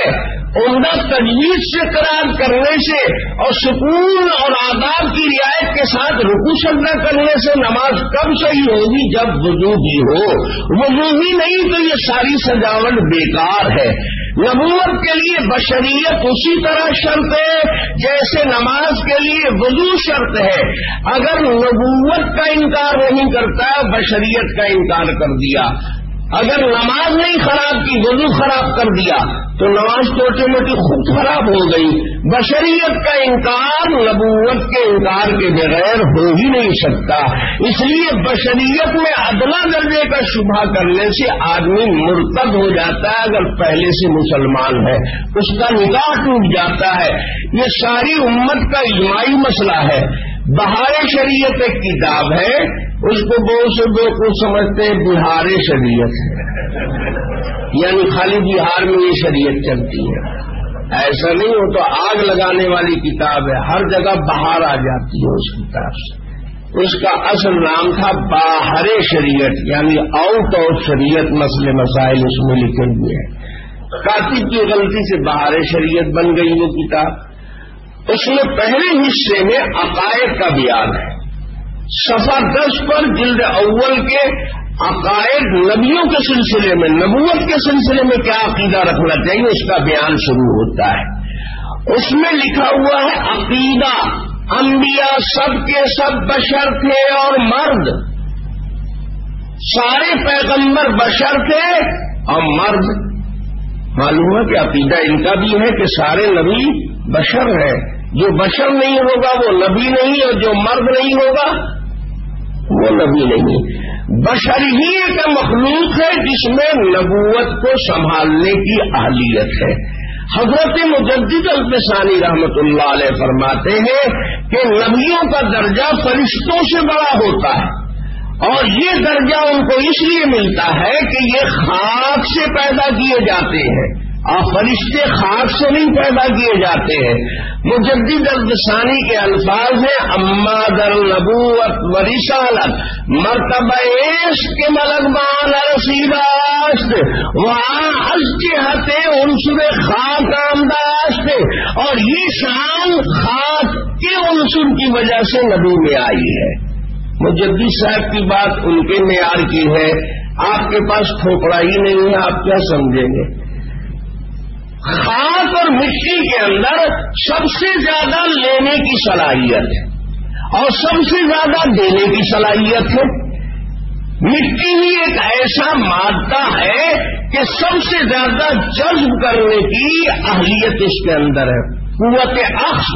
عمدہ تجویز سے قرار کرنے سے اور سکون اور آداب کی رعایت کے ساتھ رکوع سجدہ کرنے سے نماز کب صحیح ہوگی؟ جب وضو بھی ہو. وضو ہی نہیں تو یہ ساری سجاوٹ بیکار ہے. نبوت کے لیے بشریت اسی طرح شرط ہے جیسے نماز کے لیے وضو شرط ہے. اگر نبوت کا انکار نہیں کرتا بشریت کا انکار کر دیا. اگر نماز نہیں خراب کی وضو خراب کر دیا تو نماز تو آٹومیٹک خود خراب ہو گئی. بشریت کا انکار نبوت کے انکار کے بغیر ہو ہی نہیں سکتا. اس لیے بشریت میں ادنا درجے کا شبہ کرنے سے آدمی مرتد ہو جاتا ہے. اگر پہلے سے مسلمان ہے اس کا نکاح ٹوٹ جاتا ہے. یہ ساری امت کا اجماعی مسئلہ ہے. بہار شریعت ایک کتاب ہے, اس کو بہت سے بیوقوف سمجھتے ہیں بہار شریعت ہے, یعنی خالی بہار میں یہ شریعت چلتی ہے. ایسا نہیں ہو تو آگ لگانے والی کتاب ہے, ہر جگہ بہار آ جاتی ہے اس کتاب سے. اس کا اصل نام تھا باہر شریعت, یعنی آؤٹ آف شریعت مسئلے مسائل اس میں لکھے ہوئے ہیں. کاتب کی غلطی سے باہر شریعت بن گئی وہ کتاب. اس میں پہلے حصے میں عقائد کا بیان ہے. صفحہ دس پر جلد اول کے عقائد نبیوں کے سلسلے میں, نبوت کے سلسلے میں کیا عقیدہ رکھنا چاہیے اس کا بیان شروع ہوتا ہے. اس میں لکھا ہوا ہے عقیدہ انبیاء سب کے سب بشر تھے اور مرد. سارے پیغمبر بشر تھے اور مرد. معلوم ہے کہ عقیدہ ان کا بھی ہے کہ سارے نبی بشر ہیں. جو بشر نہیں ہوگا وہ نبی نہیں, اور جو مرد نہیں ہوگا وہ نبی نہیں. بشر ہی ایک مخلوق ہے جس میں نبوت کو سنبھالنے کی اہلیت ہے. حضرت مجدد الفسانی رحمت اللہ علیہ فرماتے ہیں کہ نبیوں کا درجہ فرشتوں سے بڑا ہوتا ہے, اور یہ درجہ ان کو اس لیے ملتا ہے کہ یہ خاک سے پیدا کیے جاتے ہیں, اور فرشتے خاک سے نہیں پیدا کیے جاتے ہیں. مجدد الفسانی کے الفاظ ہیں اما در نبوت و رسالت مرتبہ عشق کے ملکبان رسیداشت وہاں از جہت عنصر خاک آمداشت, اور یہ شان خاک کے عنصر کی وجہ سے نبی میں آئی ہے. مجدد صاحب کی بات ان کے معیار کی ہے, آپ کے پاس ٹھوکرا ہی نہیں ہے, آپ کیا سمجھیں گے؟ خاک اور مٹی کے اندر سب سے زیادہ لینے کی صلاحیت ہے اور سب سے زیادہ دینے کی صلاحیت ہے. مٹی ہی ایک ایسا مادہ ہے کہ سب سے زیادہ جذب کرنے کی اہلیت اس کے اندر ہے. قوت اخذ,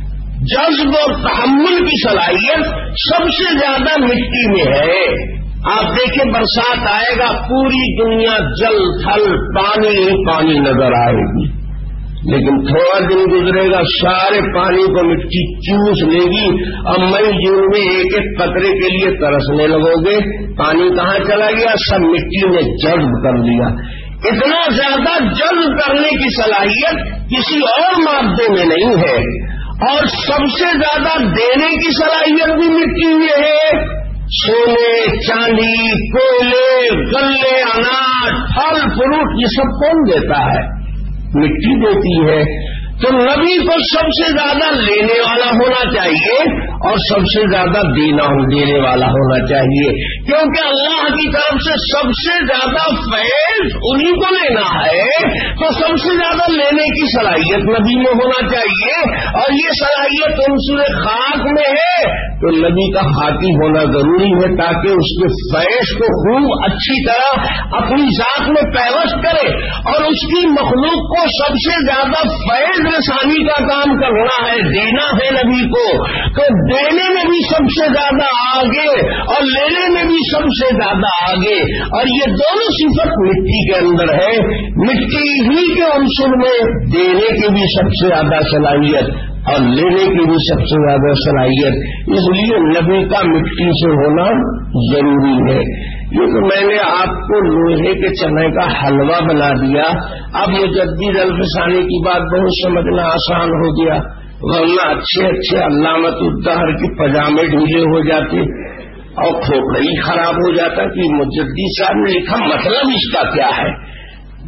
جذب اور تحمل کی صلاحیت سب سے زیادہ مٹی میں ہے. آپ دیکھیں برسات آئے گا پوری دنیا جل تھل پانی ہی پانی نظر آئے گی, لیکن تھوڑا دن گزرے گا سارے پانی کو مٹی چوس لے گی, اور مئی جون میں ایک ایک قطرے کے لیے ترسنے لگو گے. پانی کہاں چلا گیا؟ سب مٹی نے جذب کر لیا. اتنا زیادہ جذب کرنے کی صلاحیت کسی اور مادے میں نہیں ہے, اور سب سے زیادہ دینے کی صلاحیت بھی مٹی میں ہے. سونے, چاندی, کوئلے, غلے, اناج, پھل فروٹ یہ سب کون دیتا ہے؟ مٹی دیتی ہے. تو نبی کو سب سے زیادہ لینے والا ہونا چاہیے اور سب سے زیادہ دینا دینے والا ہونا چاہیے, کیونکہ اللہ کی طرف سے سب سے زیادہ فیض انہی کو لینا ہے, تو سب سے زیادہ لینے کی صلاحیت نبی میں ہونا چاہیے. اور یہ صلاحیت عنصر خاک میں ہے تو نبی کا خاکی ہونا ضروری ہے, تاکہ اس کے فیض کو خوب اچھی طرح اپنی ذات میں پیوست کرے, اور اس کی مخلوق کو سب سے زیادہ فیض رسانی کا کام کرنا ہے, دینا ہے نبی کو. تو دینے میں بھی سب سے زیادہ آگے اور لینے میں بھی سب سے زیادہ آگے, اور یہ دونوں صفت مٹی کے اندر ہے. مٹی ہی کے عنصر میں دینے کی بھی سب سے زیادہ صلاحیت اور لینے کی بھی سب سے زیادہ صلاحیت, اس لیے نبی کا مٹی سے ہونا ضروری ہے. یہ تو میں نے آپ کو لوہے کے چنے کا حلوہ بنا دیا. اب مجدد الفسانی کی بات بہت سمجھنا آسان ہو گیا, ورنہ اچھے اچھے علامت الدہر کے پجامے ڈھیلے ہو جاتے اور کھوپڑا ہی خراب ہو جاتا کہ مجدد صاحب نے لکھا مطلب اس کا کیا ہے.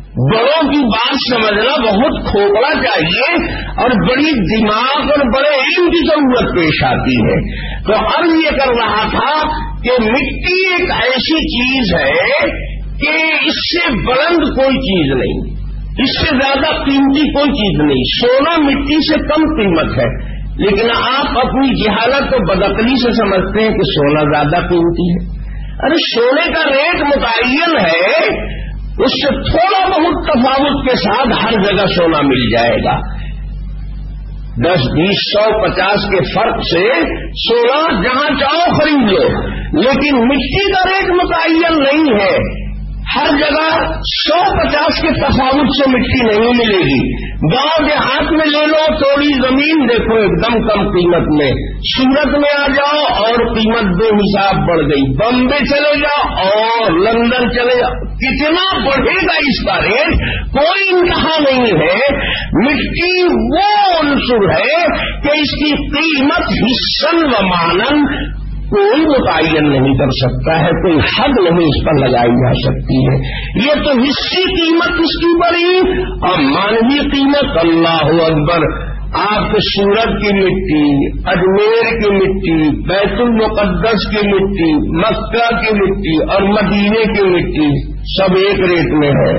بڑوں کی بات سمجھنا بہت کھوپڑا چاہیے اور بڑی دماغ اور بڑے علم کی ضرورت پیش آتی ہے. تو عرض یہ کر رہا تھا کہ مٹی ایک ایسی چیز ہے کہ اس سے بلند کوئی چیز نہیں، اس سے زیادہ قیمتی کوئی چیز نہیں. سونا مٹی سے کم قیمت ہے، لیکن آپ اپنی جہالت کو بدعقلی سے سمجھتے ہیں کہ سونا زیادہ قیمتی ہے. ارے سونے کا ریٹ متعین ہے، اس سے تھوڑا بہت تفاوت کے ساتھ ہر جگہ سونا مل جائے گا. دس بیس سو پچاس کے فرق سے سونا جہاں چاہو خرید لو، لیکن مٹی کا ریٹ متعین نہیں ہے. ہر جگہ سو پچاس کے تفاوت سے مٹی نہیں ملے گی. گاؤں دیہات میں لے لو، تھوڑی زمین دیکھو ایک دم کم قیمت میں. سورت میں آ جاؤ اور قیمت بے حساب بڑھ گئی. بمبے چلے جاؤ اور لندن چلے جاؤ، کتنا بڑھے گا اس کا ریٹ کوئی انتہا نہیں ہے. مٹی وہ عنصر ہے کہ اس کی قیمت حصن و مانن کوئی متعین نہیں کر سکتا ہے، کوئی حد نہیں اس پر لگائی جا سکتی ہے. یہ تو حصی قیمت اس کی بڑی اور مانوی قیمت. اللہ اکبر. آپ کے سورت کی مٹی، اجمیر کی مٹی، بیت المقدس کی مٹی، مکہ کی مٹی اور مدینے کی مٹی سب ایک ریٹ میں ہے.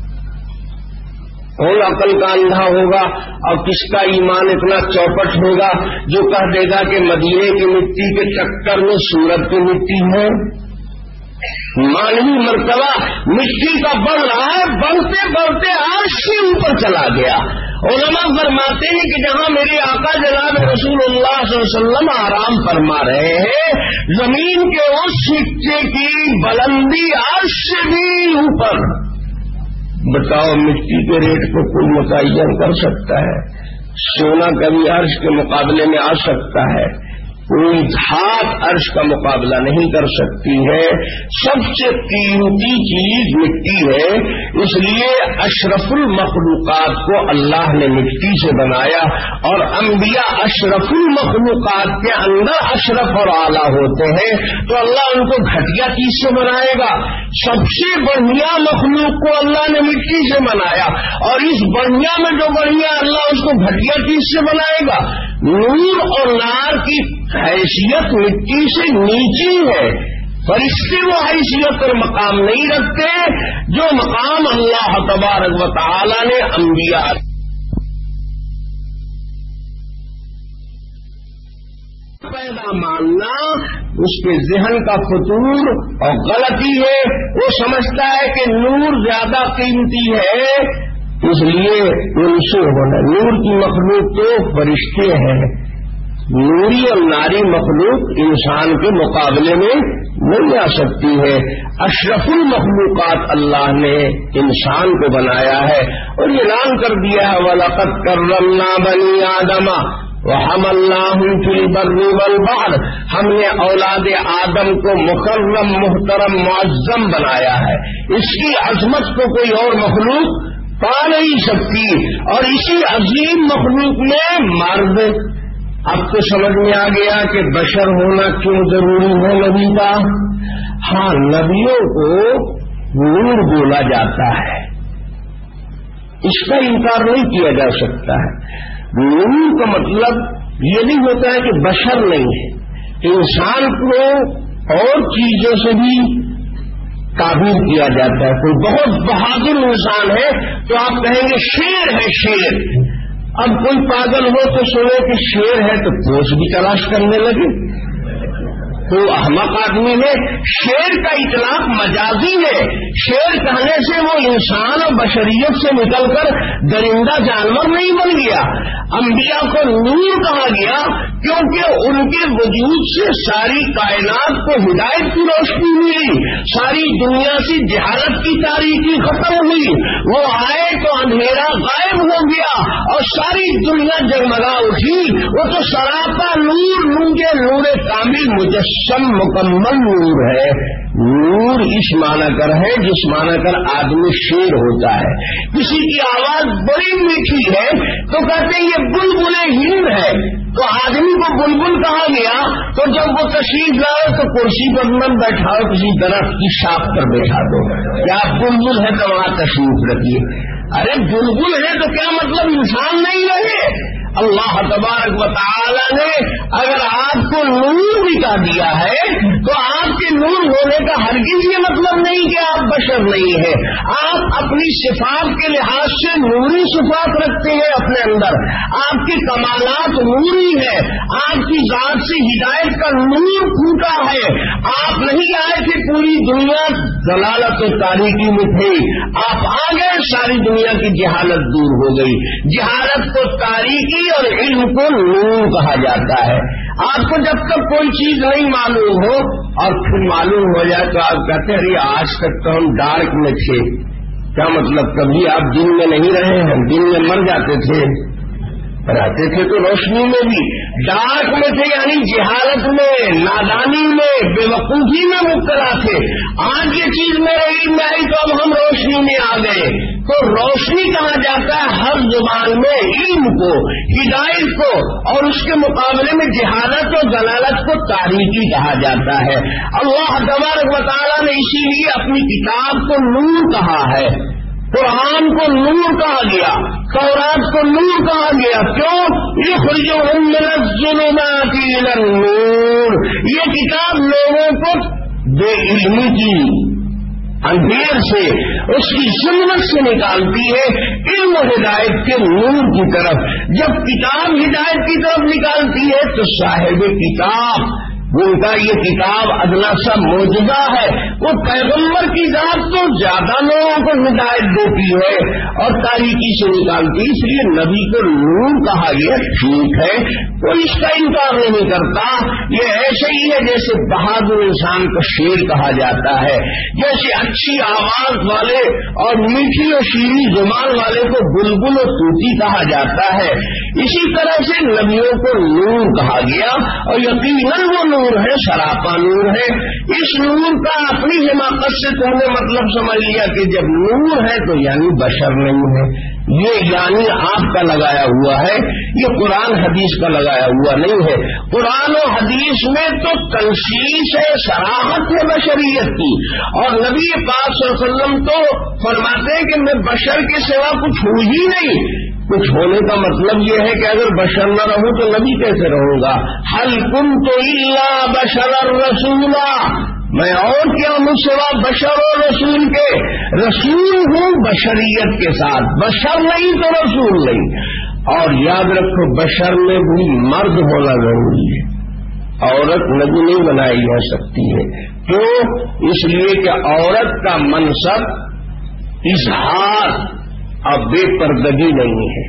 کون عقل کا اندھا ہوگا اور کس کا ایمان اتنا چوپٹ ہوگا جو کہہ دے گا کہ مدینے کی مٹی کے چکر میں سورت کی مٹی ہے. مانوی مرتبہ مٹی کا بڑھ رہا ہے، بڑھتے بڑھتے عرش سے اوپر چلا گیا. علماء فرماتے ہیں کہ جہاں میرے آقا جناب رسول اللہ صلی اللہ علیہ وسلم آرام فرما رہے ہیں، زمین کے اس حصے کی بلندی عرش سے بھی اوپر. بتاؤ مٹی کے ریٹ کو کوئی متعین کر سکتا ہے؟ سونا کبھی عرش کے مقابلے میں آ سکتا ہے؟ کوئی دھات عرش کا مقابلہ نہیں کر سکتی ہے. سب سے قیمتی چیز مٹی ہے. اس لیے اشرف المخلوقات کو اللہ نے مٹی سے بنایا، اور انبیاء اشرف المخلوقات کے اندر اشرف اور اعلیٰ ہوتے ہیں، تو اللہ ان کو گھٹیا چیز سے بنائے گا. سب سے بڑھیا مخلوق کو اللہ نے مٹی سے بنایا، اور اس بڑھیا میں جو بڑھیا اللہ اس کو گھٹیا چیز سے بنائے گا. نور اور نار کی حیثیت مٹی سے نیچی ہے. فرشتے وہ حیثیت اور مقام نہیں رکھتے جو مقام اللہ تبارک و تعالی نے انبیاء پیدا ماننا اس کے ذہن کا فطور اور غلطی ہے. وہ سمجھتا ہے کہ نور زیادہ قیمتی ہے، اس لیے انسو ہونا. نور کی مخلوق تو فرشتے ہیں، نوری اور ناری مخلوق انسان کے مقابلے میں نہیں آ سکتی ہے. اشرف المخلوقات اللہ نے انسان کو بنایا ہے اور اعلان کر دیا ہے وَلَقَدْ كَرَّمْنَا بَنِي آدَمَ وَحَمَلْنَاهُمْ فِي الْبَرِّ وَالْبَحْرِ. ہم نے اولاد آدم کو مکرم محترم معظم بنایا ہے. اس کی عظمت کو کوئی اور مخلوق پا نہیں سکتی. اور اسی عظیم مخلوق میں مرد. اب تو سمجھ میں آ گیا کہ بشر ہونا کیوں ضروری ہے نبی کا. ہاں نبیوں کو نور بولا جاتا ہے، اس کا انکار نہیں کیا جا سکتا ہے. نور کا مطلب یہ نہیں ہوتا ہے کہ بشر نہیں ہے. انسان کو اور چیزوں سے بھی تعبیر کیا جاتا ہے. کوئی بہت بہادر انسان ہے تو آپ کہیں گے شیر ہے شیر. اب کوئی پاگل ہو تو سنے کہ شیر ہے تو پوچھ بھی تلاش کرنے لگے. تو احمق آدمی ہے. شیر کا اطلاق مجازی ہے. شیر کہنے سے وہ انسان اور بشریت سے نکل کر درندہ جانور نہیں بن گیا. انبیاء کو نور کہا گیا کیونکہ ان کے وجود سے ساری کائنات کو ہدایت کی روشنی ملی، ساری دنیا سے جہالت کی تاریکی ختم ہوئی. وہ آئے تو اندھیرا غائب ہو گیا اور ساری دنیا جگمگا اٹھی. وہ تو سراپا نور نور کے نور کامل مجسم मुकस्सम मुकम्मल नूर है। नूर इस माना कर है जिस माना कर आदमी शेर होता है। किसी की आवाज बड़ी मीठी है तो कहते हैं ये बुलबुले हिंद है, तो आदमी को बुलबुल कहा गया। तो जब वो तशरीफ लाओ तो कुर्सी पर न बैठाओ, किसी दरख्त की शाख पर बैठा दो। क्या बुलबुल है तो वहां तशरीफ रखिए। अरे बुलबुल है तो क्या मतलब इंसान नहीं रहे? अल्लाह तबारक व तआला ने अगर आपको नूर दिखा दिया है तो आपके नूर होने का हरगिज ये मतलब नहीं कि आप बशर नहीं है। आप अपनी सिफात के लिहाज से नूरी सिफात रखते हैं अपने अंदर, आपके कमालात नूरी है, आपकी जात से हिदायत का नूर फूटा है। आप नहीं आए थे पूरी दुनिया जलालत और तारीकी में थे, आप आ गए, सारी दुनिया की जहालत दूर हो गई। जहालत को तारीकी और इल्म को नूर कहा जाता है। आपको जब तक कोई चीज नहीं मालूम हो और फिर मालूम हो जाए तो आप कहते हैं अरे आज तक तो हम डार्क में थे। क्या मतलब? कभी आप दिन में नहीं रहे हैं, दिन में मर जाते थे, रहते थे तो रोशनी में भी, डार्क में थे यानी जहालत में, नादानी में, बेवकूफी में मुब्तला थे। आज ये चीज मेरे इल्म में आई तो अब हम रोशनी में आ गए। तो रोशनी कहा जाता है हर जुबान में इल्म को, हिदायत को, और उसके मुकाबले में जहालत और जलालत को तारीकी कहा जाता है। अल्लाह तबारक व तआला ने इसीलिए अपनी किताब को नूर कहा है, कुरान को नूर कहा गया, तौरात को नूर कहा गया। क्यों? युखरिजुहुम मिनज़्ज़ुलुमाति इलन-नूर। ये किताब लोगों को बेइल्मी की अंधेर से, उसकी जुल्मत से निकालती है इल्म हिदायत के नूर की तरफ। जब किताब हिदायत की तरफ निकालती है तो साहिब किताब उनका ये किताब अदना सा मौजूदा है। वो पैगम्बर की जात तो ज्यादा लोगों को हिदायत देती है और तारीकी से निकालती, इसलिए नबी को नूर कहा गया। ठीक है, कोई इसका इनकार नहीं करता। ये ऐसे ही है जैसे बहादुर इंसान को शेर कहा जाता है, जैसे अच्छी आवाज वाले और मीठी और शीरी जुबान वाले को बुलबुल और तूती कहा जाता है। इसी तरह से नबियों को नूर कहा गया और यकीनन वो नूर है, सरापा नूर है। इस नूर का अपनी हिमाकत से तुमने मतलब समझ लिया कि जब नूर है तो यानी बशर नहीं है। ये यानी आपका लगाया हुआ है, ये कुरान हदीस का लगाया हुआ नहीं है। कुरान और हदीस में तो तंसीस है, सराहत है बशरियत की, और नबी पाक सल्लल्लाहु अलैहि वसल्लम तो फरमाते हैं कि मैं बशर के सिवा कुछ हूँ ही नहीं। कुछ होने का मतलब ये है कि अगर बशर न रहूं तो नबी कैसे रहूंगा? हल कुन्तु इल्ला बशरर रसूला, मैं और क्या हूं सिवा बशर और रसूल के। रसूल हूं बशरियत के साथ, बशर नहीं तो रसूल नहीं। और याद रखो बशर में भी मर्द होना जरूरी है, औरत नबी नहीं बनाई जा सकती है। क्यों? इसलिए कि औरत का मनसब इजहार अब बेपर्दगी नहीं है,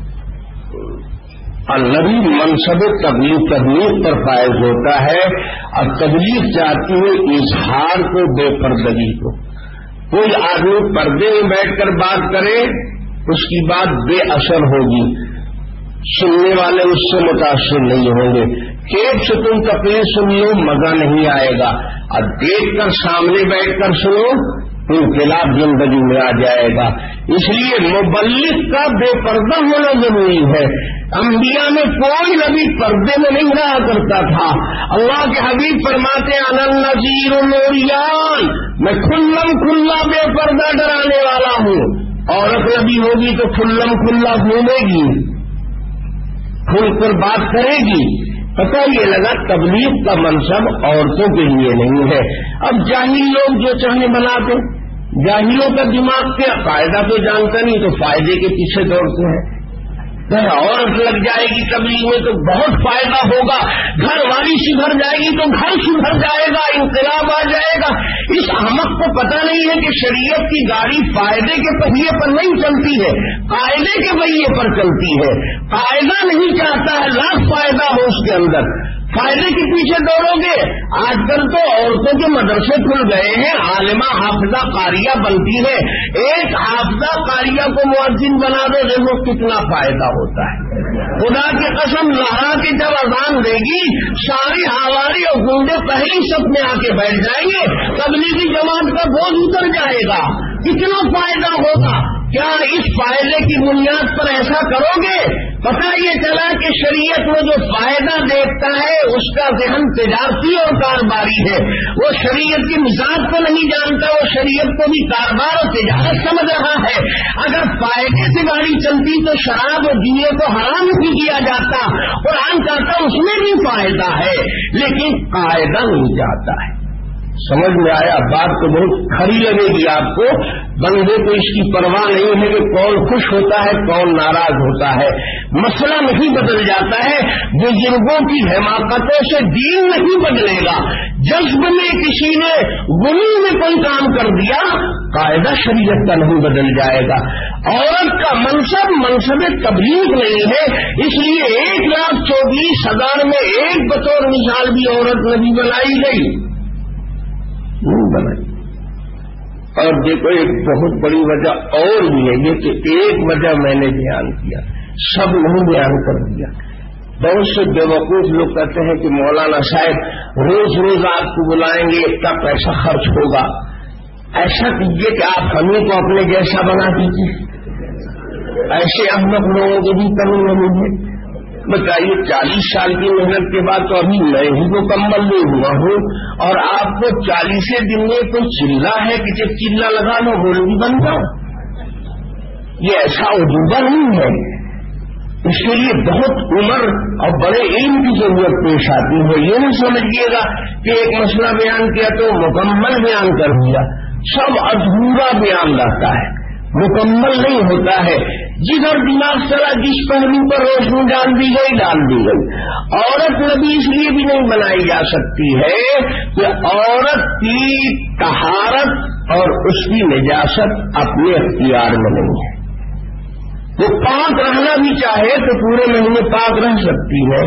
और नबी मनसब तबलीग तबलीग पर फायज होता है, और तबलीग चाहती है इजहार को, बेपर्दगी को। कोई आदमी पर्दे में बैठकर बात करे उसकी बात बेअसर होगी, सुनने वाले उससे मुतासिर नहीं होंगे। टेप से तुम तकलीफ सुन लो, मजा नहीं आएगा, और देखकर सामने बैठकर सुनो इनकलाब जिंदगी में आ जाएगा। इसलिए मुबल्लिग का बेपर्दा होना जरूरी है। अंबिया में कोई नबी पर्दे में नहीं रहा करता था। अल्लाह के हबीब फरमाते अनन नज़ीर नूरियान, मैं खुल्लम खुल्ला बेपर्दा डराने वाला हूँ। औरत नबी होगी तो खुल्लम खुल्ला घूमेगी, खुलकर बात करेगी। पता ये लगा तबलीग का मनसब औरतों के लिए नहीं है। अब जाहिल लोग जो चाहे बनाते, जाहिलों का दिमाग क्या, फायदा तो जानता नहीं तो फायदे के पीछे दौड़ते हैं। घर औरत लग जाएगी तबलीग में तो बहुत फायदा होगा, घर वाली सुधर जाएगी तो घर सुधर जाएगा, इंकलाब आ जाएगा। इस अहमक को पता नहीं है कि शरीयत की गाड़ी फायदे के पहिए पर नहीं चलती है, कायदे के पहिए पर चलती है। फायदा नहीं चाहता है, लाख फायदा हो उसके अंदर, فائدے کے پیچھے دوڑو گے؟ آج کل تو عورتوں کے مدرسے کھل گئے ہیں، عالمہ حافظہ قاریہ بنتی ہے، ایک حافظہ قاریہ کو مؤذن بنا دو، دیکھو کتنا فائدہ ہوتا ہے۔ خدا کی قسم لہرا کے جب اذان دے گی ساری حواری اور گنڈے پہلی صف میں آ کے بیٹھ جائیں گے، تبلیغی جماعت کا بوجھ اتر جائے گا، کتنا فائدہ ہوگا۔ کیا اس فائدے کی بنیاد پر ایسا کرو گے؟ پتہ یہ چلا کہ شریعت میں جو فائدہ دیکھتا ہے اس کا ذہن تجارتی اور کاروباری ہے، وہ شریعت کی مزاج کو نہیں جانتا، وہ شریعت کو بھی کاروبار اور تجارت سمجھ رہا ہے۔ اگر فائدے سے گاڑی چلتی تو شراب اور جوئے کو حرام بھی کیا جاتا، قرآن کہتا اس میں بھی فائدہ ہے، لیکن قاعدہ نہیں جاتا ہے۔ سمجھ میں آیا؟ بات تو بہت کھری لگے گی آپ کو، بندے کو اس کی پرواہ نہیں ہے کہ کون خوش ہوتا ہے کون ناراض ہوتا ہے، مسئلہ نہیں بدل جاتا ہے، بزرگوں کی حماقتوں سے دین نہیں بدلے گا۔ جذب میں کسی نے غلو میں کوئی کام کر دیا، قاعدہ شریعت کا نہیں بدل جائے گا۔ عورت کا منصب منصب تبلیغ نہیں ہے، اس لیے ایک لاکھ چوبیس ہزار میں ایک بطور مثال بھی عورت نہیں بنائی گئی، نہیں بنائی۔ اور دیکھو ایک بہت بڑی وجہ اور بھی ہے، یہ کہ ایک وجہ میں نے بیان کیا، سب نہیں بیان کر دیا۔ بہت سے بیوقوف لوگ کہتے ہیں کہ مولانا صاحب روز روز آپ کو بلائیں گے، اتنا پیسہ خرچ ہوگا، ایسا کیجیے کہ آپ ہمیں کو اپنے جیسا بنا دیجیے۔ ایسے احمد لوگوں کو بھی کمی نہیں ہے۔ بتائیے چالیس سال کی محنت کے بعد تو ابھی میں ہی مکمل نہیں ہوا ہوں، اور آپ کو چالیسے دن میں کوئی چلہ ہے کہ جب چلہ لگا لو مولوی بن جاؤ، یہ ایسا عجوبہ نہیں ہے۔ اس کے لیے بہت عمر اور بڑے علم کی ضرورت پیش آتی ہے۔ یہ نہیں سمجھیے گا کہ ایک مسئلہ بیان کیا تو مکمل بیان کر دیا، سب ادھورا بیان رہتا ہے، مکمل نہیں ہوتا ہے۔ جدھر دماغ چلا جس پہلو پر روشنی ڈال دی گئی ڈال دی گئی۔ عورت نبی اس لیے بھی نہیں بنائی جا سکتی ہے کہ عورت کی طہارت اور اس کی نجاست اپنے اختیار میں نہیں ہے۔ وہ پاک رہنا بھی چاہے تو پورے مہینے پاک رہ سکتی ہے،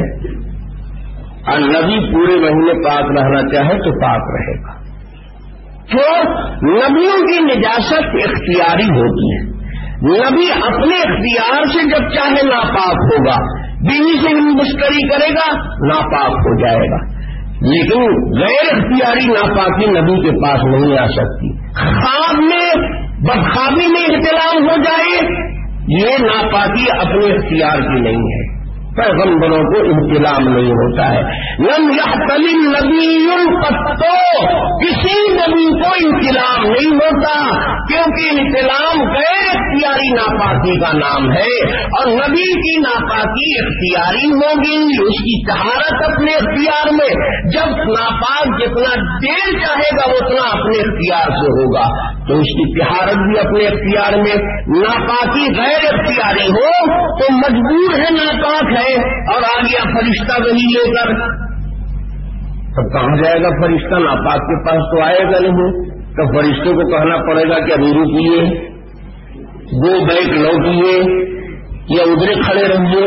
اور نبی پورے مہینے پاک رہنا چاہے تو پاک رہے گا۔ تو نبیوں کی نجاست اختیاری ہوتی ہے، نبی اپنے اختیار سے جب چاہے ناپاک ہوگا، بیوی سے مشکری کرے گا ناپاک ہو جائے گا، لیکن غیر اختیاری ناپاکی نبی کے پاس نہیں آ سکتی۔ خواب میں بدخوابی میں احتلام ہو جائے، یہ ناپاکی اپنے اختیار کی نہیں ہے، پیغمبروں کو انتظام نہیں ہوتا ہے۔ لم يحتلم نبی قط، کسی نبی کو انتظام نہیں ہوتا، کیونکہ انتظام غیر اختیاری ناپاکی کا نام ہے، اور نبی کی ناپاکی اختیاری ہوگی، اس کی طہارت اپنے اختیار میں، جب ناپاک جتنا دیر چاہے گا اتنا اپنے اختیار سے ہوگا، تو اس کی طہارت بھی اپنے اختیار میں۔ ناپاکی غیر اختیاری ہو تو مجبور ہے ناپاک ہے، اور آ گیا فرشتہ وہی لے کر، تو کہاں جائے گا فرشتہ؟ ناپاک کے پاس تو آئے گا نہیں، تو فرشتوں کو کہنا پڑے گا کہ ابھی رکیے، دو بیٹھ لوٹیے یا ادھر کھڑے رہیے۔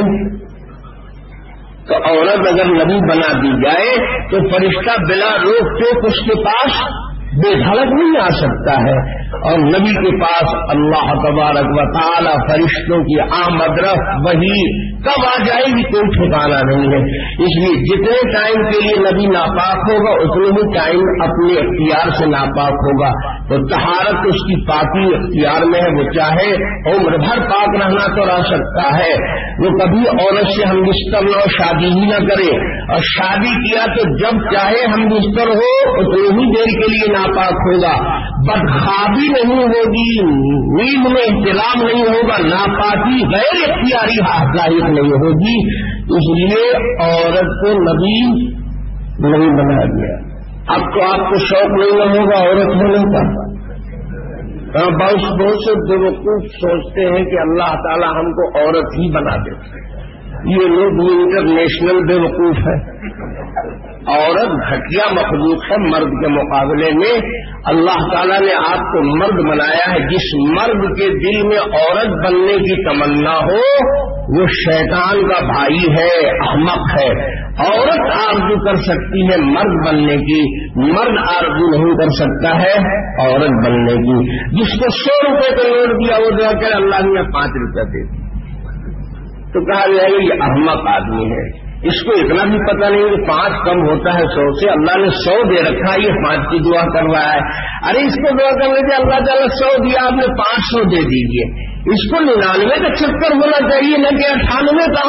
تو عورت اگر نبی بنا دی جائے تو فرشتہ بلا روک ٹوک اس کے پاس بے دھڑک نہیں آ سکتا ہے، اور نبی کے پاس اللہ تبارک و تعالی فرشتوں کی آمد رفت وہی کب آ جائے گی کوئی ٹھکانا نہیں ہے۔ اس لیے جتنے ٹائم کے لیے نبی ناپاک ہوگا اتنے ہی ٹائم اپنے اختیار سے ناپاک ہوگا، تو طہارت اس کی پاکی اختیار میں ہے، وہ چاہے عمر بھر پاک رہنا تو رہ سکتا ہے، وہ کبھی عورت سے ہم بستر نہ شادی ہی نہ کرے، اور شادی کیا تو جب چاہے ہم بستر ہو اتنی ہی دیر کے لیے ناپاک ہوگا، بدخوابی نہیں ہوگی، نیند میں احتلام نہیں ہوگا، ناپاکی غیر اختیاری ظاہر نہیں ہوگی۔ اس لیے عورت کو نبی نہیں بنا دیا۔ اب تو آپ کو شوق نہیں ہوگا عورت ہونے کا۔ بہت بہت سے بیوقوف سوچتے ہیں کہ اللہ تعالی ہم کو عورت ہی بنا دیتے، یہ لوگ انٹرنیشنل بیوقوف ہے۔ عورت گھٹیا مخلوق ہے، مرد کے مقابلے میں اللہ تعالیٰ نے آپ کو مرد بنایا ہے۔ جس مرد کے دل میں عورت بننے کی تمنا ہو وہ شیطان کا بھائی ہے، احمق ہے، عورت آرزو کر سکتی ہے مرد بننے کی، مرد آرزو نہیں کر سکتا ہے عورت بننے کی۔ جس کو سو روپے کا نوٹ دیا وہ دعا کر اللہ نے پانچ روپیہ دے دی تو کہا جائے گا یہ احمق آدمی ہے، اس کو اتنا بھی پتہ نہیں کہ پانچ کم ہوتا ہے سو سے، اللہ نے سو دے رکھا ہے، یہ پانچ کی دعا کر رہا ہے۔ ارے اس کو دعا کرنے سے اللہ تعالیٰ سو دیا، آپ نے پانچ سو دے دیجیے، اس کو ننانوے کا چکر ہونا چاہیے نہ کہ اٹھانوے کا۔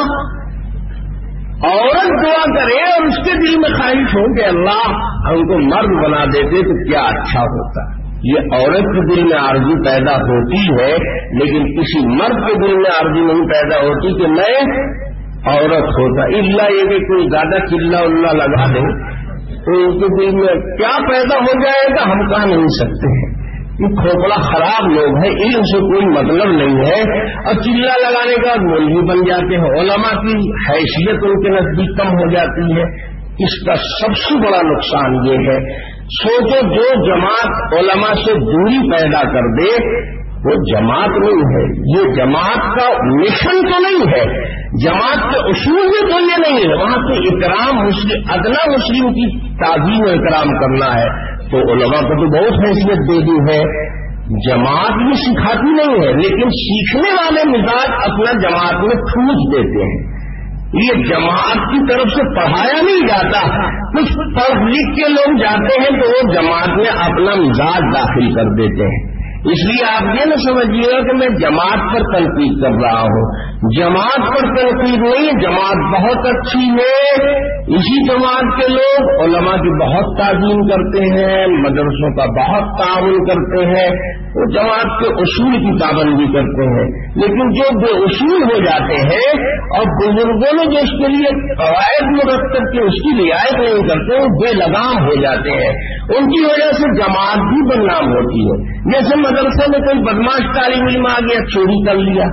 عورت دعا کرے اور اس کے دل میں خواہش ہو کہ اللہ ہم کو مرد بنا دیتے تو کیا اچھا ہوتا۔ یہ عورت کے دل میں آرزو پیدا ہوتی ہے، لیکن کسی مرد کے دل میں آرزو نہیں پیدا ہوتی کہ میں عورت ہوتا، الا یہ کہ کوئی زیادہ چلا الا لگا دے تو ان کے دل میں کیا پیدا ہو جائے گا ہم کہہ نہیں سکتے ہیں۔ یہ کھوپڑا خراب لوگ ہیں، علم سے کوئی مطلب نہیں ہے اور چلا لگانے کا مولوی بن جاتے ہیں، علماء کی حیثیت ان کے نزدیک کم ہو جاتی ہے۔ اس کا سب سے بڑا نقصان یہ ہے، سوچو جو جماعت علماء سے دوری پیدا کر دے وہ جماعت نہیں ہے، یہ جماعت کا مشن تو نہیں ہے، جماعت کے اصول میں تو یہ نہیں ہے۔ وہاں سے اکرام مسلم ادنا مسلم کی تعظیم و اکرام کرنا ہے تو علماء کو تو بہت حیثیت دے دی ہے، جماعت بھی سکھاتی نہیں ہے، لیکن سیکھنے والے مزاج اپنا جماعت میں ٹھوس دیتے ہیں۔ یہ جماعت کی طرف سے پڑھایا نہیں جاتا، کچھ پڑھ لکھ کے لوگ جاتے ہیں تو وہ جماعت میں اپنا مزاج داخل کر دیتے ہیں۔ اس لیے آپ یہ نہ سمجھیے گا کہ میں جماعت پر تنقید کر رہا ہوں، جماعت پر تنقید نہیں، جماعت بہت اچھی ہے، اسی جماعت کے لوگ علماء کی بہت تعظیم کرتے ہیں، مدرسوں کا بہت تعاون کرتے ہیں، وہ جماعت کے اصول کی پابندی کرتے ہیں، لیکن جو بے اصول ہو جاتے ہیں اور بزرگوں نے جو اس کے لیے قواعد مرتب کی اس کی رعایت نہیں کرتے وہ بے لگام ہو جاتے ہیں، ان کی وجہ سے جماعت بھی بدنام ہوتی ہے۔ جیسے مدرسے میں کوئی بدماش طالب علم آ گیا چوری کر لیا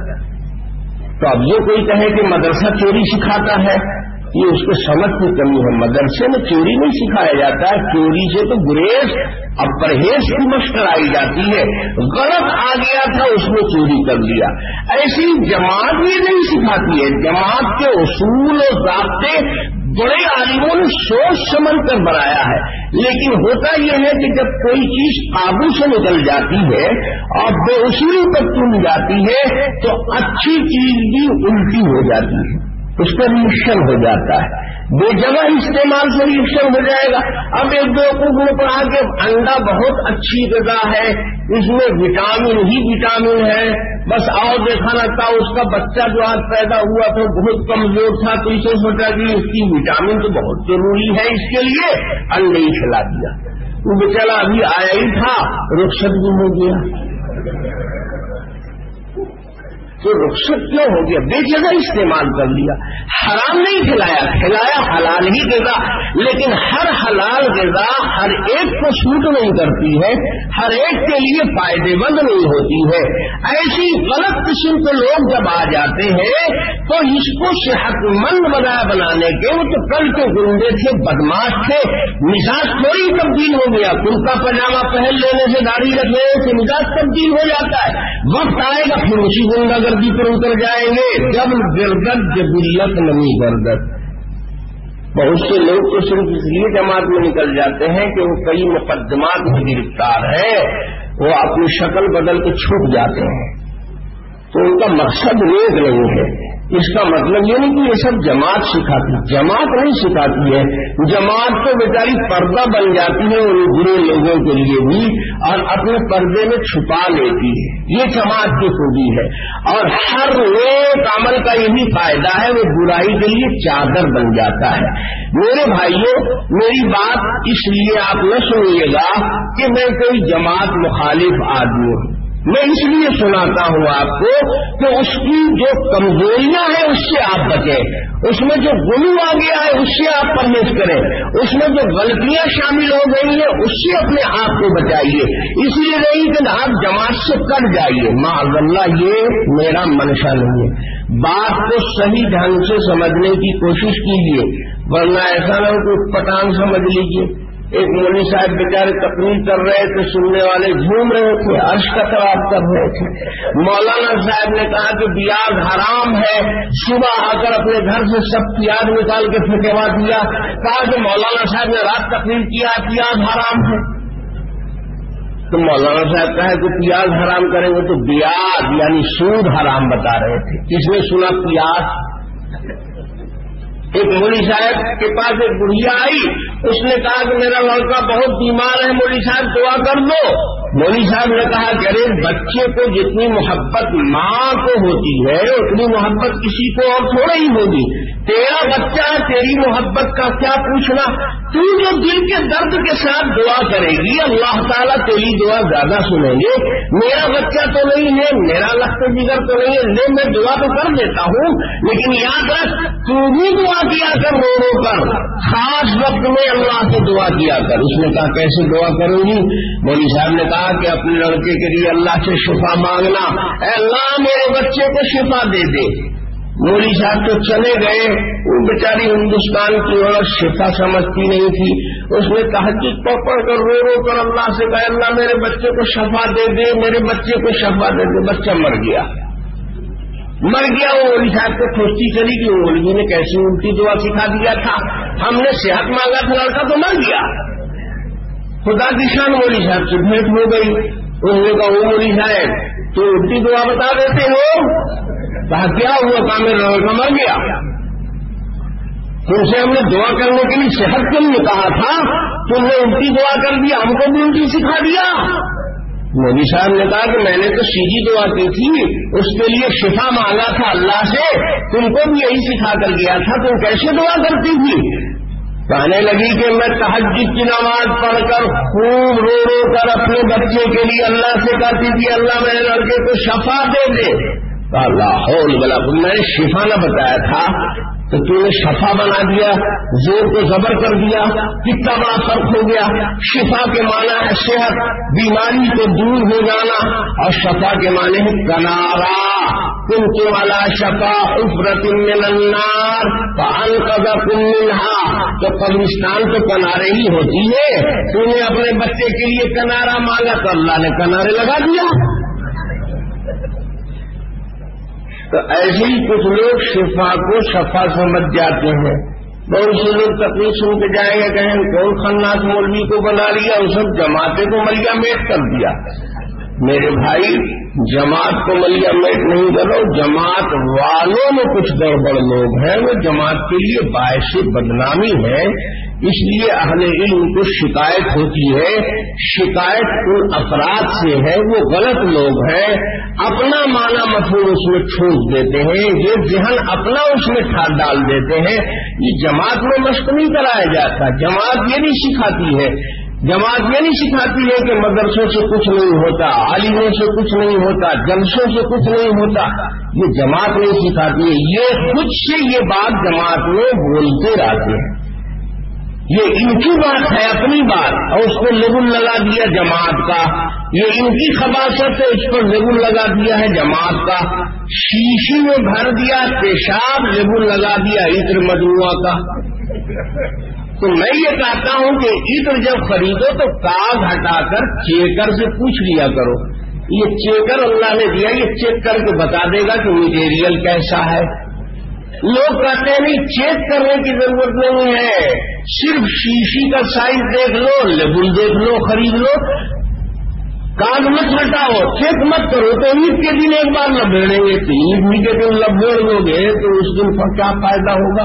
تو اب یہ کوئی کہے کہ مدرسہ چوری سکھاتا ہے، یہ اس کے سمجھ کی کمی ہے۔ مدرسے میں چوری نہیں سکھایا جاتا ہے، چوری سے تو گریز اب پرہیز کی مشق کرائی جاتی ہے، غلط آ گیا تھا اس نے چوری کر لیا۔ ایسی جماعت یہ نہیں سکھاتی ہے، جماعت کے اصول و ضابطے بڑے عالموں نے سوچ سمجھ کر بنایا ہے، لیکن ہوتا یہ ہے کہ جب کوئی چیز قابو سے نکل جاتی ہے اور بے اصولی پر چن جاتی ہے تو اچھی چیز بھی الٹی ہو جاتی ہے، اس کا ریئیکشن ہو جاتا ہے، بے جگہ استعمال سے ریئیکشن ہو جائے گا۔ اب ایک بیوقوف نے پڑھا کہ انڈا بہت اچھی غذا ہے، اس میں وٹامن ہی وٹامن ہے، بس آؤ دیکھا نہ تھا اس کا بچہ جو آج پیدا ہوا تھا بہت کمزور تھا تو اسے سوچا کہ اس کی وٹامن تو بہت ضروری ہے، اس کے لیے انڈے ہی کھلا دیا، وہ بیچارہ ابھی آیا ہی تھا رخصت بھی ہو گیا۔ تو رخصت کیوں ہو گیا؟ بے جگہ استعمال کر لیا، حرام نہیں کھلایا، کھلایا حلال ہی غذا، لیکن ہر حلال غذا ہر ایک کو سوٹ نہیں کرتی ہے، ہر ایک کے لیے فائدے مند نہیں ہوتی ہے۔ ایسی غلط قسم کے لوگ جب آ جاتے ہیں تو اس کو صحت مند بنایا بنانے کے، وہ تو کل کے گنڈے تھے، بدماش تھے، مزاج تھوڑی تبدیل ہو گیا، کرتا پاجامہ پہن لینے سے داڑھی رکھ لینے سے مزاج تبدیل ہو جاتا ہے، وقت آئے گا پھر اسی گنڈا گردی پر اتر جائیں گے۔ جب گردت جبلت نہیں گردت، بہت سے لوگ تو صرف اس لیے جماعت میں نکل جاتے ہیں کہ وہ کئی مقدمات میں گرفتار ہے، وہ اپنی شکل بدل کے چھپ جاتے ہیں، تو ان کا مقصد نیک نہیں ہے۔ اس کا مطلب یہ نہیں کہ یہ سب جماعت سکھاتی، جماعت نہیں سکھاتی ہے، جماعت تو بیچاری پردہ بن جاتی ہے ان برے لوگوں کے لیے بھی اور اپنے پردے میں چھپا لیتی ہے، یہ جماعت کی خوبی ہے۔ اور ہر نیک عمل کا یہی فائدہ ہے، وہ برائی کے لیے چادر بن جاتا ہے۔ میرے بھائیوں، میری بات اس لیے آپ نہ سنیے گا کہ میں کوئی جماعت مخالف آدمی ہوں، میں اس لیے سناتا ہوں آپ کو کہ اس کی جو کمزوریاں ہیں اس سے آپ بچیں، اس میں جو غلو آ گیا ہے اس سے آپ پرہیز کریں، اس میں جو غلطیاں شامل ہو گئی ہیں اس سے اپنے آپ کو بچائیے، اس لیے نہیں کہ آپ جماعت سے کٹ جائیے، معاذ اللہ یہ میرا منشا نہیں ہے۔ بات کو صحیح ڈھنگ سے سمجھنے کی کوشش کیجیے، ورنہ ایسا نہ ہو کہ پٹان سمجھ لیجیے ایک مولوی صاحب بیچارے تقریر کر رہے تھے، سننے والے جھوم رہے تھے، عرش کا ثواب کر رہے تھے۔ مولانا صاحب نے کہا کہ پیاز حرام ہے، صبح آ کر اپنے گھر سے سب پیاز نکال کے پھینکوا دیا۔ کہا کہ مولانا صاحب نے رات تقریر کیا پیاز حرام ہے، تو مولانا صاحب کہا کہ پیاز حرام کریں گے تو بیاض یعنی سود حرام بتا رہے تھے، کس نے سنا پیاز؟ ایک مولوی صاحب کے پاس ایک بڑھیا آئی، اس نے کہا کہ میرا لڑکا بہت بیمار ہے، مولوی صاحب دعا کر دو۔ مولوی صاحب نے کہا کہ ارے بچے کو جتنی محبت ماں کو ہوتی ہے اتنی محبت کسی کو اور تھوڑا ہی ہوگی، تیرا بچہ تیری محبت کا کیا پوچھنا، تو جو دل کے درد کے ساتھ دعا کرے گی اللہ تعالیٰ تیری دعا زیادہ سنیں گے۔ میرا بچہ تو نہیں ہے، میرا لخت جگر تو نہیں ہے، لے میں دعا تو کر دیتا ہوں، لیکن یاد رکھ تو بھی دعا کیا کر رو رو کر، خاص وقت میں اللہ سے دعا کیا کر۔ اس نے کہا کیسے دعا کروں گی؟ مولوی صاحب نے کہا کہ اپنے لڑکے کے لیے اللہ سے شفا مانگنا، اے اللہ میرے بچے کو شفا دے دے۔ مولوی صاحب تو چلے گئے، وہ بیچاری ہندوستان کی عورت شفا سمجھتی نہیں تھی، اس نے تہجد پڑھ پڑھ کر رو رو کر اللہ سے کہا اللہ میرے بچے کو شفا دے دے، میرے بچے کو شفا دے دے۔ بچہ مر گیا مر گیا وہ مولوی صاحب کو کھوجتی چلی کہ مولوی نے کیسی الٹی دعا سکھا دیا تھا، ہم نے صحت مانگا تھا لڑکا تو مر گیا۔ خدا کی شان مولوی صاحب سے بھیٹ ہو گئی، انہوں نے کہا وہ مولوی صاحب تو الٹی دعا بتا دیتے ہو؟ کہا کیا ہوا؟ کہا میرا لڑکا مر گیا، تم سے ہم نے دعا کرنے کے لیے صحت کے لیے کہا تھا، تم نے الٹی دعا کر دیا، ہم کو بھی الٹی سکھا دیا۔ مولوی صاحب نے کہا کہ میں نے تو سیدھی دعا کی تھی، اس کے لیے شفا مانگا تھا اللہ سے، تم کو بھی یہی سکھا کر گیا تھا، تم کیسے دعا کرتی تھی؟ کہنے لگی کہ میں تہجد کی نماز پڑھ کر خوب رو رو کر اپنے بچے کے لیے اللہ سے کہتی تھی اللہ میرے لڑکے کو شفا دے دے۔ لا حول ولا قوت، میں نے شفا نہ بتایا تھا تو تو نے شفا بنا دیا، زور کو زبر کر دیا، کتنا بڑا فرق ہو گیا۔ شفا کے معنی ہے صحت، بیماری کو دور ہو جانا، اور شفا کے معنی ہے کنارا، کنتم علی شفا حفرۃ من النار فانقذکم منہا۔ تو قبرستان تو کنارے ہی ہوتی ہے، تو نے اپنے بچے کے لیے کنارا مانگا تو اللہ نے کنارے لگا دیا۔ تو ایسے ہی کچھ لوگ شفا کو شفا سمجھ جاتے ہیں، بہت سے لوگ تقریر سن کے جائیں گے کہیں کون خناس مولوی کو بنا لیا، اس نے جماعتیں کو ملیا میٹ کر دیا۔ میرے بھائی جماعت کو ملیا میٹ نہیں کرو، جماعت والوں میں کچھ گڑبڑ لوگ ہیں، وہ جماعت کے لیے باعث بدنامی ہے، اس لیے اہل علم کو شکایت ہوتی ہے۔ شکایت ان افراد سے ہے، وہ غلط لوگ ہیں، اپنا معنی مفہوم اس میں ٹھوس دیتے ہیں، یہ ذہن اپنا اس میں ڈال دیتے ہیں۔ یہ جماعت میں مشق نہیں کرایا جاتا، جماعت یہ نہیں سکھاتی ہے، جماعت یہ نہیں سکھاتی ہے کہ مدرسوں سے کچھ نہیں ہوتا، عالموں سے کچھ نہیں ہوتا، جلسوں سے کچھ نہیں ہوتا، یہ جماعت نہیں سکھاتی ہے، یہ خود سے یہ بات جماعت میں بولتے رہتے ہیں، یہ ان کی بات ہے اپنی بات، اور اس کو لیبل لگا دیا جماعت کا، یہ ان کی خباثت ہے، اس پر لیبل لگا دیا ہے جماعت کا، شیشی میں بھر دیا پیشاب، لیبل لگا دیا عطر مجموعہ کا۔ تو میں یہ کہتا ہوں کہ عطر جب خریدو تو کاغذ ہٹا کر چیکر سے پوچھ لیا کرو، یہ چیکر اللہ نے دیا، یہ چیک کر کے بتا دے گا کہ مٹیریل کیسا ہے۔ لوگ کہتے ہیں نہیں چیک کرنے کی ضرورت نہیں ہے، صرف شیشی کا سائز دیکھ لو، لیبل دیکھ لو، خرید لو، کاغذ مت ہٹاؤ، چیک مت کرو، تو عید کے دن ایک بار لبیڑیں گے، تو عید بھی کے دن لبیڑ دو گے تو اس دن پر کیا فائدہ ہوگا؟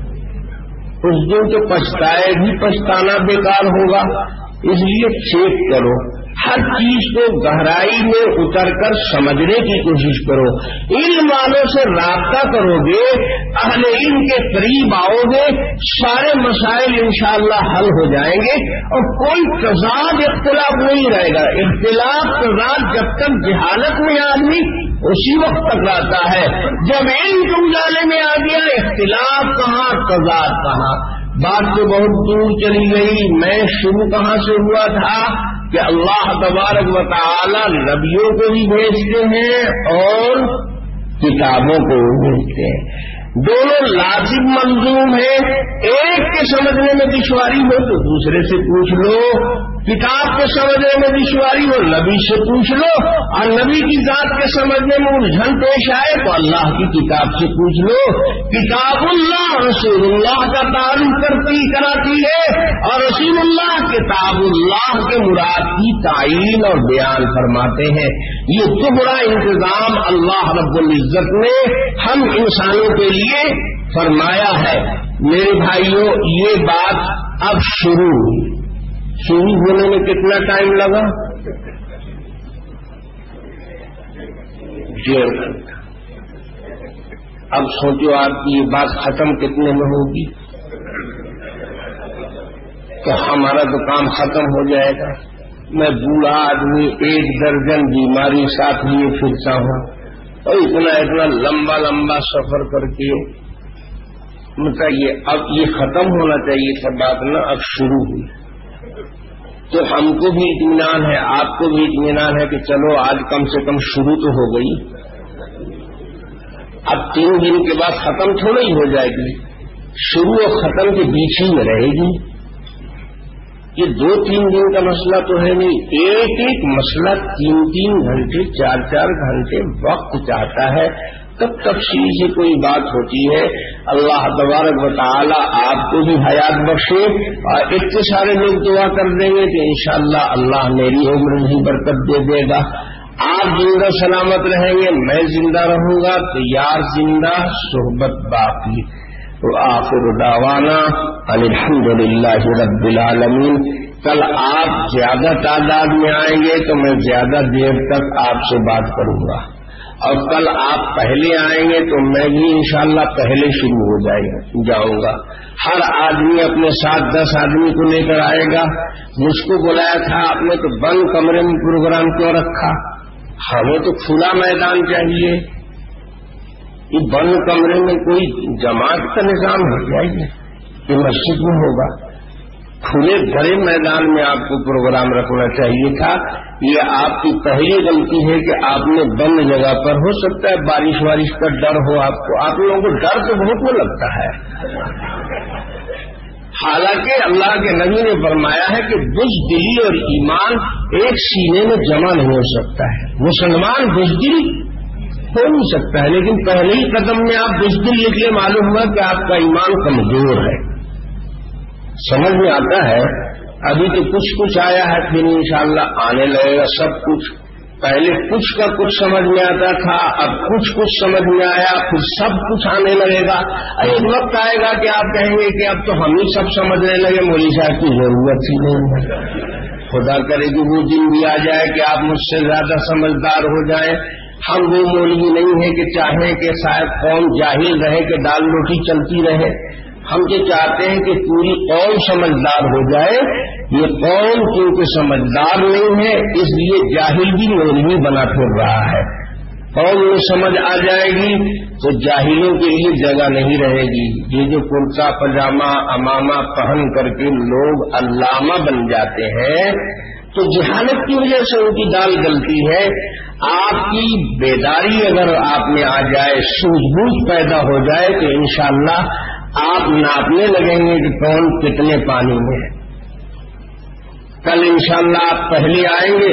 اس دن تو پچھتائے بھی پچھتانا بیکار ہوگا، اس لیے چیک کرو، ہر چیز کو گہرائی میں اتر کر سمجھنے کی کوشش کرو، علم والوں سے رابطہ کرو گے، اہل علم کے قریب آؤ گے، سارے مسائل انشاءاللہ حل ہو جائیں گے، اور کوئی تضاد اختلاف نہیں رہے گا۔ اختلاف تضاد جب تک جہالت میں آدمی اسی وقت تک رہتا ہے، جب علم کے اجالے میں آ گیا اختلاف کہاں تضاد کہاں۔ بات تو بہت دور چلی گئی، میں شروع کہاں سے ہوا تھا کہ اللہ تبارک و تعالی نبیوں کو بھی بھیجتے ہیں اور کتابوں کو بھی بھیجتے ہیں۔ दोनों लाजिम मंजूम है। एक के समझने में दुश्वारी हो तो दूसरे से पूछ लो, किताब के समझने में दुश्वारी हो नबी से पूछ लो, और नबी की जात के समझने में उलझन पेश आए तो अल्लाह की किताब से पूछ लो। किताबुल्लाह रसूलुल्लाह का तारुफ करती कराती है और रसूलुल्लाह किताबुल्लाह के मुराद की तायीन और बयान फरमाते हैं। ये तो बड़ा इंतजाम अल्लाह रब्बुल इज्जत ने हम इंसानों के लिए फरमाया है। मेरे भाइयों, ये बात अब शुरू हुई। शुरू होने में कितना टाइम लगा? डेढ़ घंटा। अब सोचो आपकी ये बात खत्म कितने में होगी? तो हमारा तो काम खत्म हो जाएगा। मैं बूढ़ा आदमी एक दर्जन बीमारी साथ लिए फिरता हूँ और इतना इतना लंबा लंबा सफर करके मतलब ये अब ये खत्म होना चाहिए सब बात ना, अब शुरू हुई। तो हमको भी इत्मीनान है, आपको भी इत्मीनान है कि चलो आज कम से कम शुरू तो हो गई। अब तीन दिन के बाद खत्म थोड़ा ही हो जाएगी, शुरू और खत्म के बीच ही में रहेगी। ये दो तीन दिन का मसला तो है नहीं, एक एक मसला तीन तीन घंटे चार चार घंटे वक्त चाहता है, तब तफसील से कोई बात होती है। अल्लाह तबारक व तआला आपको भी हयात बख्शे और इतने सारे लोग दुआ कर देंगे कि इंशाअल्लाह अल्लाह मेरी उम्र भी बरकत दे देगा। आप जिंदा सलामत रहेंगे, मैं जिंदा रहूंगा, तो यार जिंदा सोहबत बाकी। तो आखिर दावाना अल्हम्दुलिल्लाहि रब्बिल आलमीन। कल आप ज्यादा तादाद में आएंगे तो मैं ज्यादा देर तक आपसे बात करूंगा, और कल आप पहले आएंगे तो मैं भी इंशाअल्लाह पहले शुरू हो जाएगा जाऊंगा। हर आदमी अपने साथ दस आदमी को लेकर आएगा। मुझको बुलाया था आपने तो बंद कमरे में प्रोग्राम क्यों रखा? हमें तो खुला मैदान चाहिए। ये बंद कमरे में कोई जमात का निजाम हो जाएगा कि मस्जिद में होगा? खुले भरे मैदान में आपको प्रोग्राम रखना चाहिए था। ये आपकी पहली गलती है कि आपने बंद जगह पर, हो सकता है बारिश वारिश का डर हो आपको, आप लोगों को डर तो बहुत में लगता है। हालांकि अल्लाह के नबी ने फरमाया है कि बुज़दिली और ईमान एक सीने में जमा नहीं हो सकता है। मुसलमान बुज़दिल हो नहीं सकता है, लेकिन पहले ही कदम में आप बुज़दिल निकले, मालूम हुआ कि आपका ईमान कमजोर है। समझ में आता है? अभी तो कुछ कुछ आया है, फिर इंशाअल्लाह आने लगेगा सब कुछ। पहले कुछ का कुछ समझ में आता था, अब कुछ कुछ समझ में आया, फिर सब कुछ आने लगेगा। एक वक्त आएगा कि आप कहेंगे कि अब तो हम ही सब समझने लगे, मौलवी साहब की जरूरत ही नहीं है। खुदा करे कि वो दिन भी आ जाए कि आप मुझसे ज्यादा समझदार हो जाए। हम वो मौलवी नहीं है कि चाहें कि शायद कौम जाहिल रहे कि दाल रोटी चलती रहे। हम तो चाहते हैं कि पूरी कौम समझदार हो जाए। ये कौम क्योंकि समझदार नहीं है, इसलिए जाहिल भी मौलवी बना फिर रहा है। कौम में समझ आ जाएगी तो जाहिलों के लिए जगह नहीं रहेगी। ये जो कुर्ता पजामा अमामा पहन करके लोग अल्लामा बन जाते हैं, तो जहालत की वजह से उनकी दाल गलती है। आपकी बेदारी अगर आप में आ जाए, सूझबूझ पैदा हो जाए, तो इंशाअल्लाह आप नापने लगेंगे कि कौन कितने पानी में है। कल इंशाअल्लाह आप पहले आएंगे।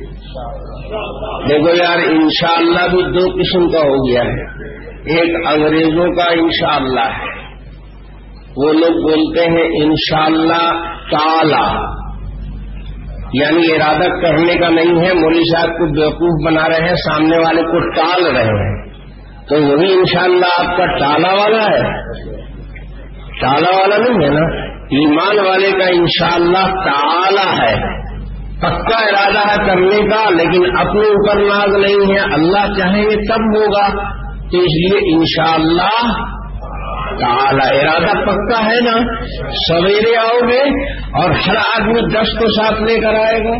देखो यार, इंशाअल्लाह भी दो किस्म का हो गया है। एक अंग्रेजों का इंशाअल्लाह है, वो लोग बोलते हैं इंशाअल्लाह ताला, यानी इरादा करने का नहीं है, मौलवी साहब को बेवकूफ बना रहे हैं, सामने वाले को टाल रहे हैं। तो वही इंशाअल्लाह आपका टाला वाला है, ताला वाला नहीं है ना। ईमान वाले का इंशाअल्लाह ताला है, पक्का इरादा है करने का, लेकिन अपने ऊपर नाज नहीं है। अल्लाह चाहेंगे तब होगा, तो इसलिए इंशाअल्लाह ताला इरादा पक्का है ना। सवेरे आओगे और हर आदमी दस को साथ लेकर आएगा।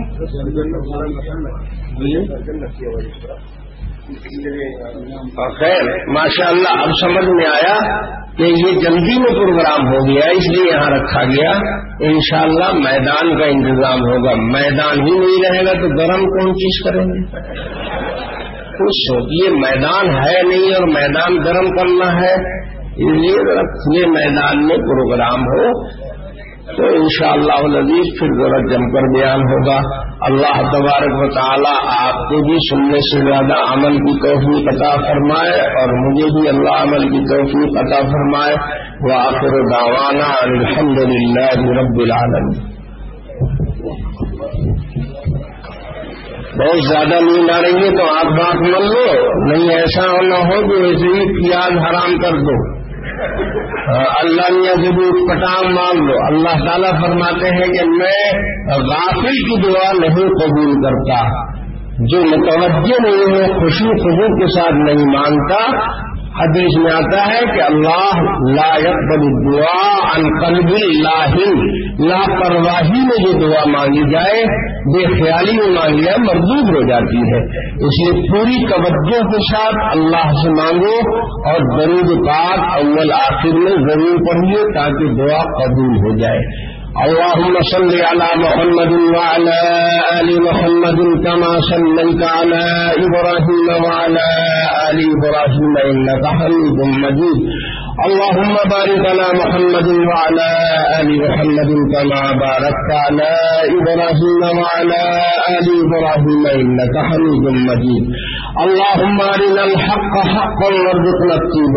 खैर माशाअल्लाह, अब समझ में आया कि ये जल्दी में प्रोग्राम हो गया, इसलिए यहाँ रखा गया। इंशाअल्लाह मैदान का इंतजाम होगा। मैदान ही नहीं रहेगा तो गरम कौन चीज करेंगे? कुछ सोचिए, मैदान है नहीं और मैदान गरम करना है, اس لیے ذرا کھلے میدان میں پروگرام ہو تو انشاءاللہ العزیز پھر ذرا جم کر بیان ہوگا. اللہ تبارک و تعالی آپ کو بھی سننے سے زیادہ عمل کی توفیق عطا فرمائے اور مجھے بھی اللہ عمل کی توفیق عطا فرمائے. وآخر دعوانا الحمدللہ رب العالمین. بہت زیادہ نیند آ رہی ہے تو آپ بات مان لو, نہیں ایسا نہ ہو کہ ویسے ہی پیاز حرام کر دو. اللہ میاں سے بھی پٹام مان لو. اللہ تعالیٰ فرماتے ہیں کہ میں غافل کی دعا نہیں قبول کرتا, جو متوجہ نہیں ہے خوشی خضوع کے ساتھ نہیں مانتا. حدیث میں آتا ہے کہ اللہ لا يقبل الدعاء عن قلب لاہن, لاپرواہی میں جو دعا مانگی جائے بے خیالی میں مانگی جائے مردود ہو جاتی ہے. اس لیے پوری توجہ کے ساتھ اللہ سے مانگو اور درود پاک اول آخر میں ضرور پڑھیے تاکہ دعا قبول ہو جائے. اللهم صل على محمد وعلى آل محمد كما صليت على إبراهيم وعلى آل إبراهيم إنك حميد مجيد. اللهم بارك على محمد وعلى آل محمد كما باركت على إبراهيم وعلى آل إبراهيم إنك حميد مجيد. اللهم أرنا الحق حقا وارزقنا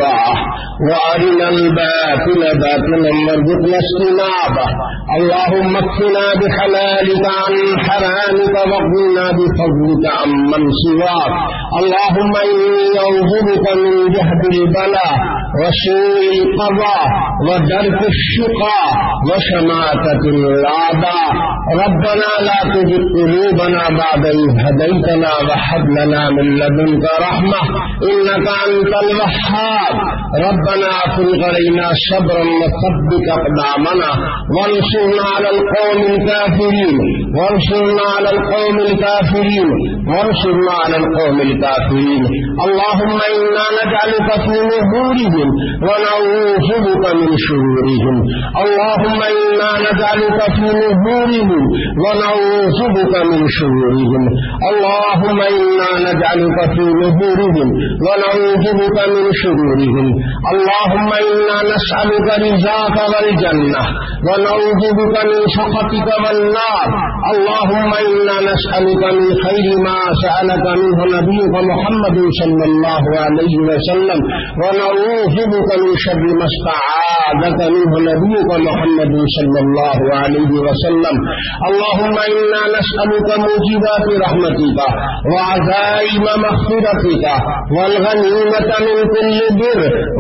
اتباعه وأرنا الباطل باطلا وارزقنا اجتنابه. اللهم اكفنا بحلالك عن حرامك واغننا بفضلك عمن سواك. اللهم إني أعوذ بك من جهد البلاء وسوء القضاء ودرك الشقاء وشماتة الأعداء. ربنا لا تزغ قلوبنا بعد إذ هديتنا وهب لنا من لدنك رحمة إنك أنت الوهاب. ربنا أفرغ علينا صبرا وثبت أقدامنا وانصرنا على القوم الكافرين وانصرنا على القوم الكافرين وانصرنا على القوم الكافرين. اللهم إنا نجعلك في نحورهم ونعوذ بك من شرورهم. اللهم إنا نجعلك في نحورهم ونعوذ بك من شرورهم. اللهم إنا نجعلك في نحورهم ونعوذ بك من شرورهم. اللهم إنا نسألك رضاك والجنة ونعوذ بك من سخطك والنار. اللهم إنا نسألك من خير ما سألك منه نبيك محمد صلى الله عليه وسلم ونعوذ بك من شر ما استعاذك منه نبيك محمد صلى الله عليه وسلم. اللهم إنا نسألك موجبات رحمتك وعزائم مغفرتك والغنيمة من كل بر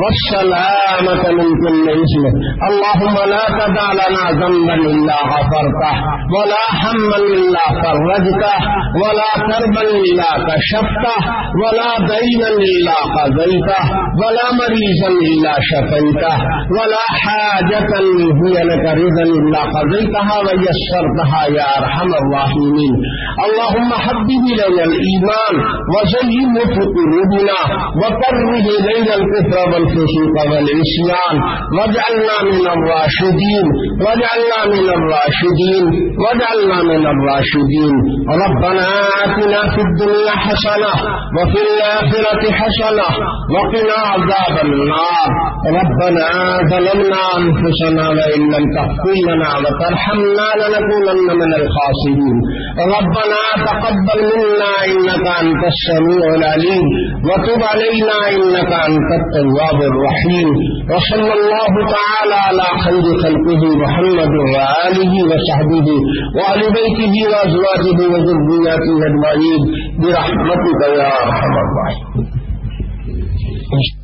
والسلامة من كل إثم. اللهم لا تدع لنا ذنبا إلا غفرته ولا هما إلا فرجته ولا كربا إلا كشفته ولا دينا إلا قضيته ولا مريضا إلا شفيته ولا حاجة هي لك رضا إلا قضيتها ويسرتها يا أرحم الراحمين. اللهم حبب إلينا الإيمان وزينه في قلوبنا وكره إلينا الكفر والفسوق والعصيان واجعلنا من الراشدين واجعلنا من الراشدين واجعلنا من الراشدين. ربنا آتنا في الدنيا حسنة وفي الآخرة حسنة وقنا عذاب النار. ربنا ظلمنا أنفسنا وإن لم تغفر لنا وترحمنا لنكونن من الخاسرين. ربنا تقبل منا إنك أنت السميع العليم وتب علينا إنك أنت التواب الرحيم. وصلى الله تعالى على خير خلقه محمد وآله وصحبه وآل بيته وأزواجه وذرياته أجمعين برحمتك يا أرحم الراحمين.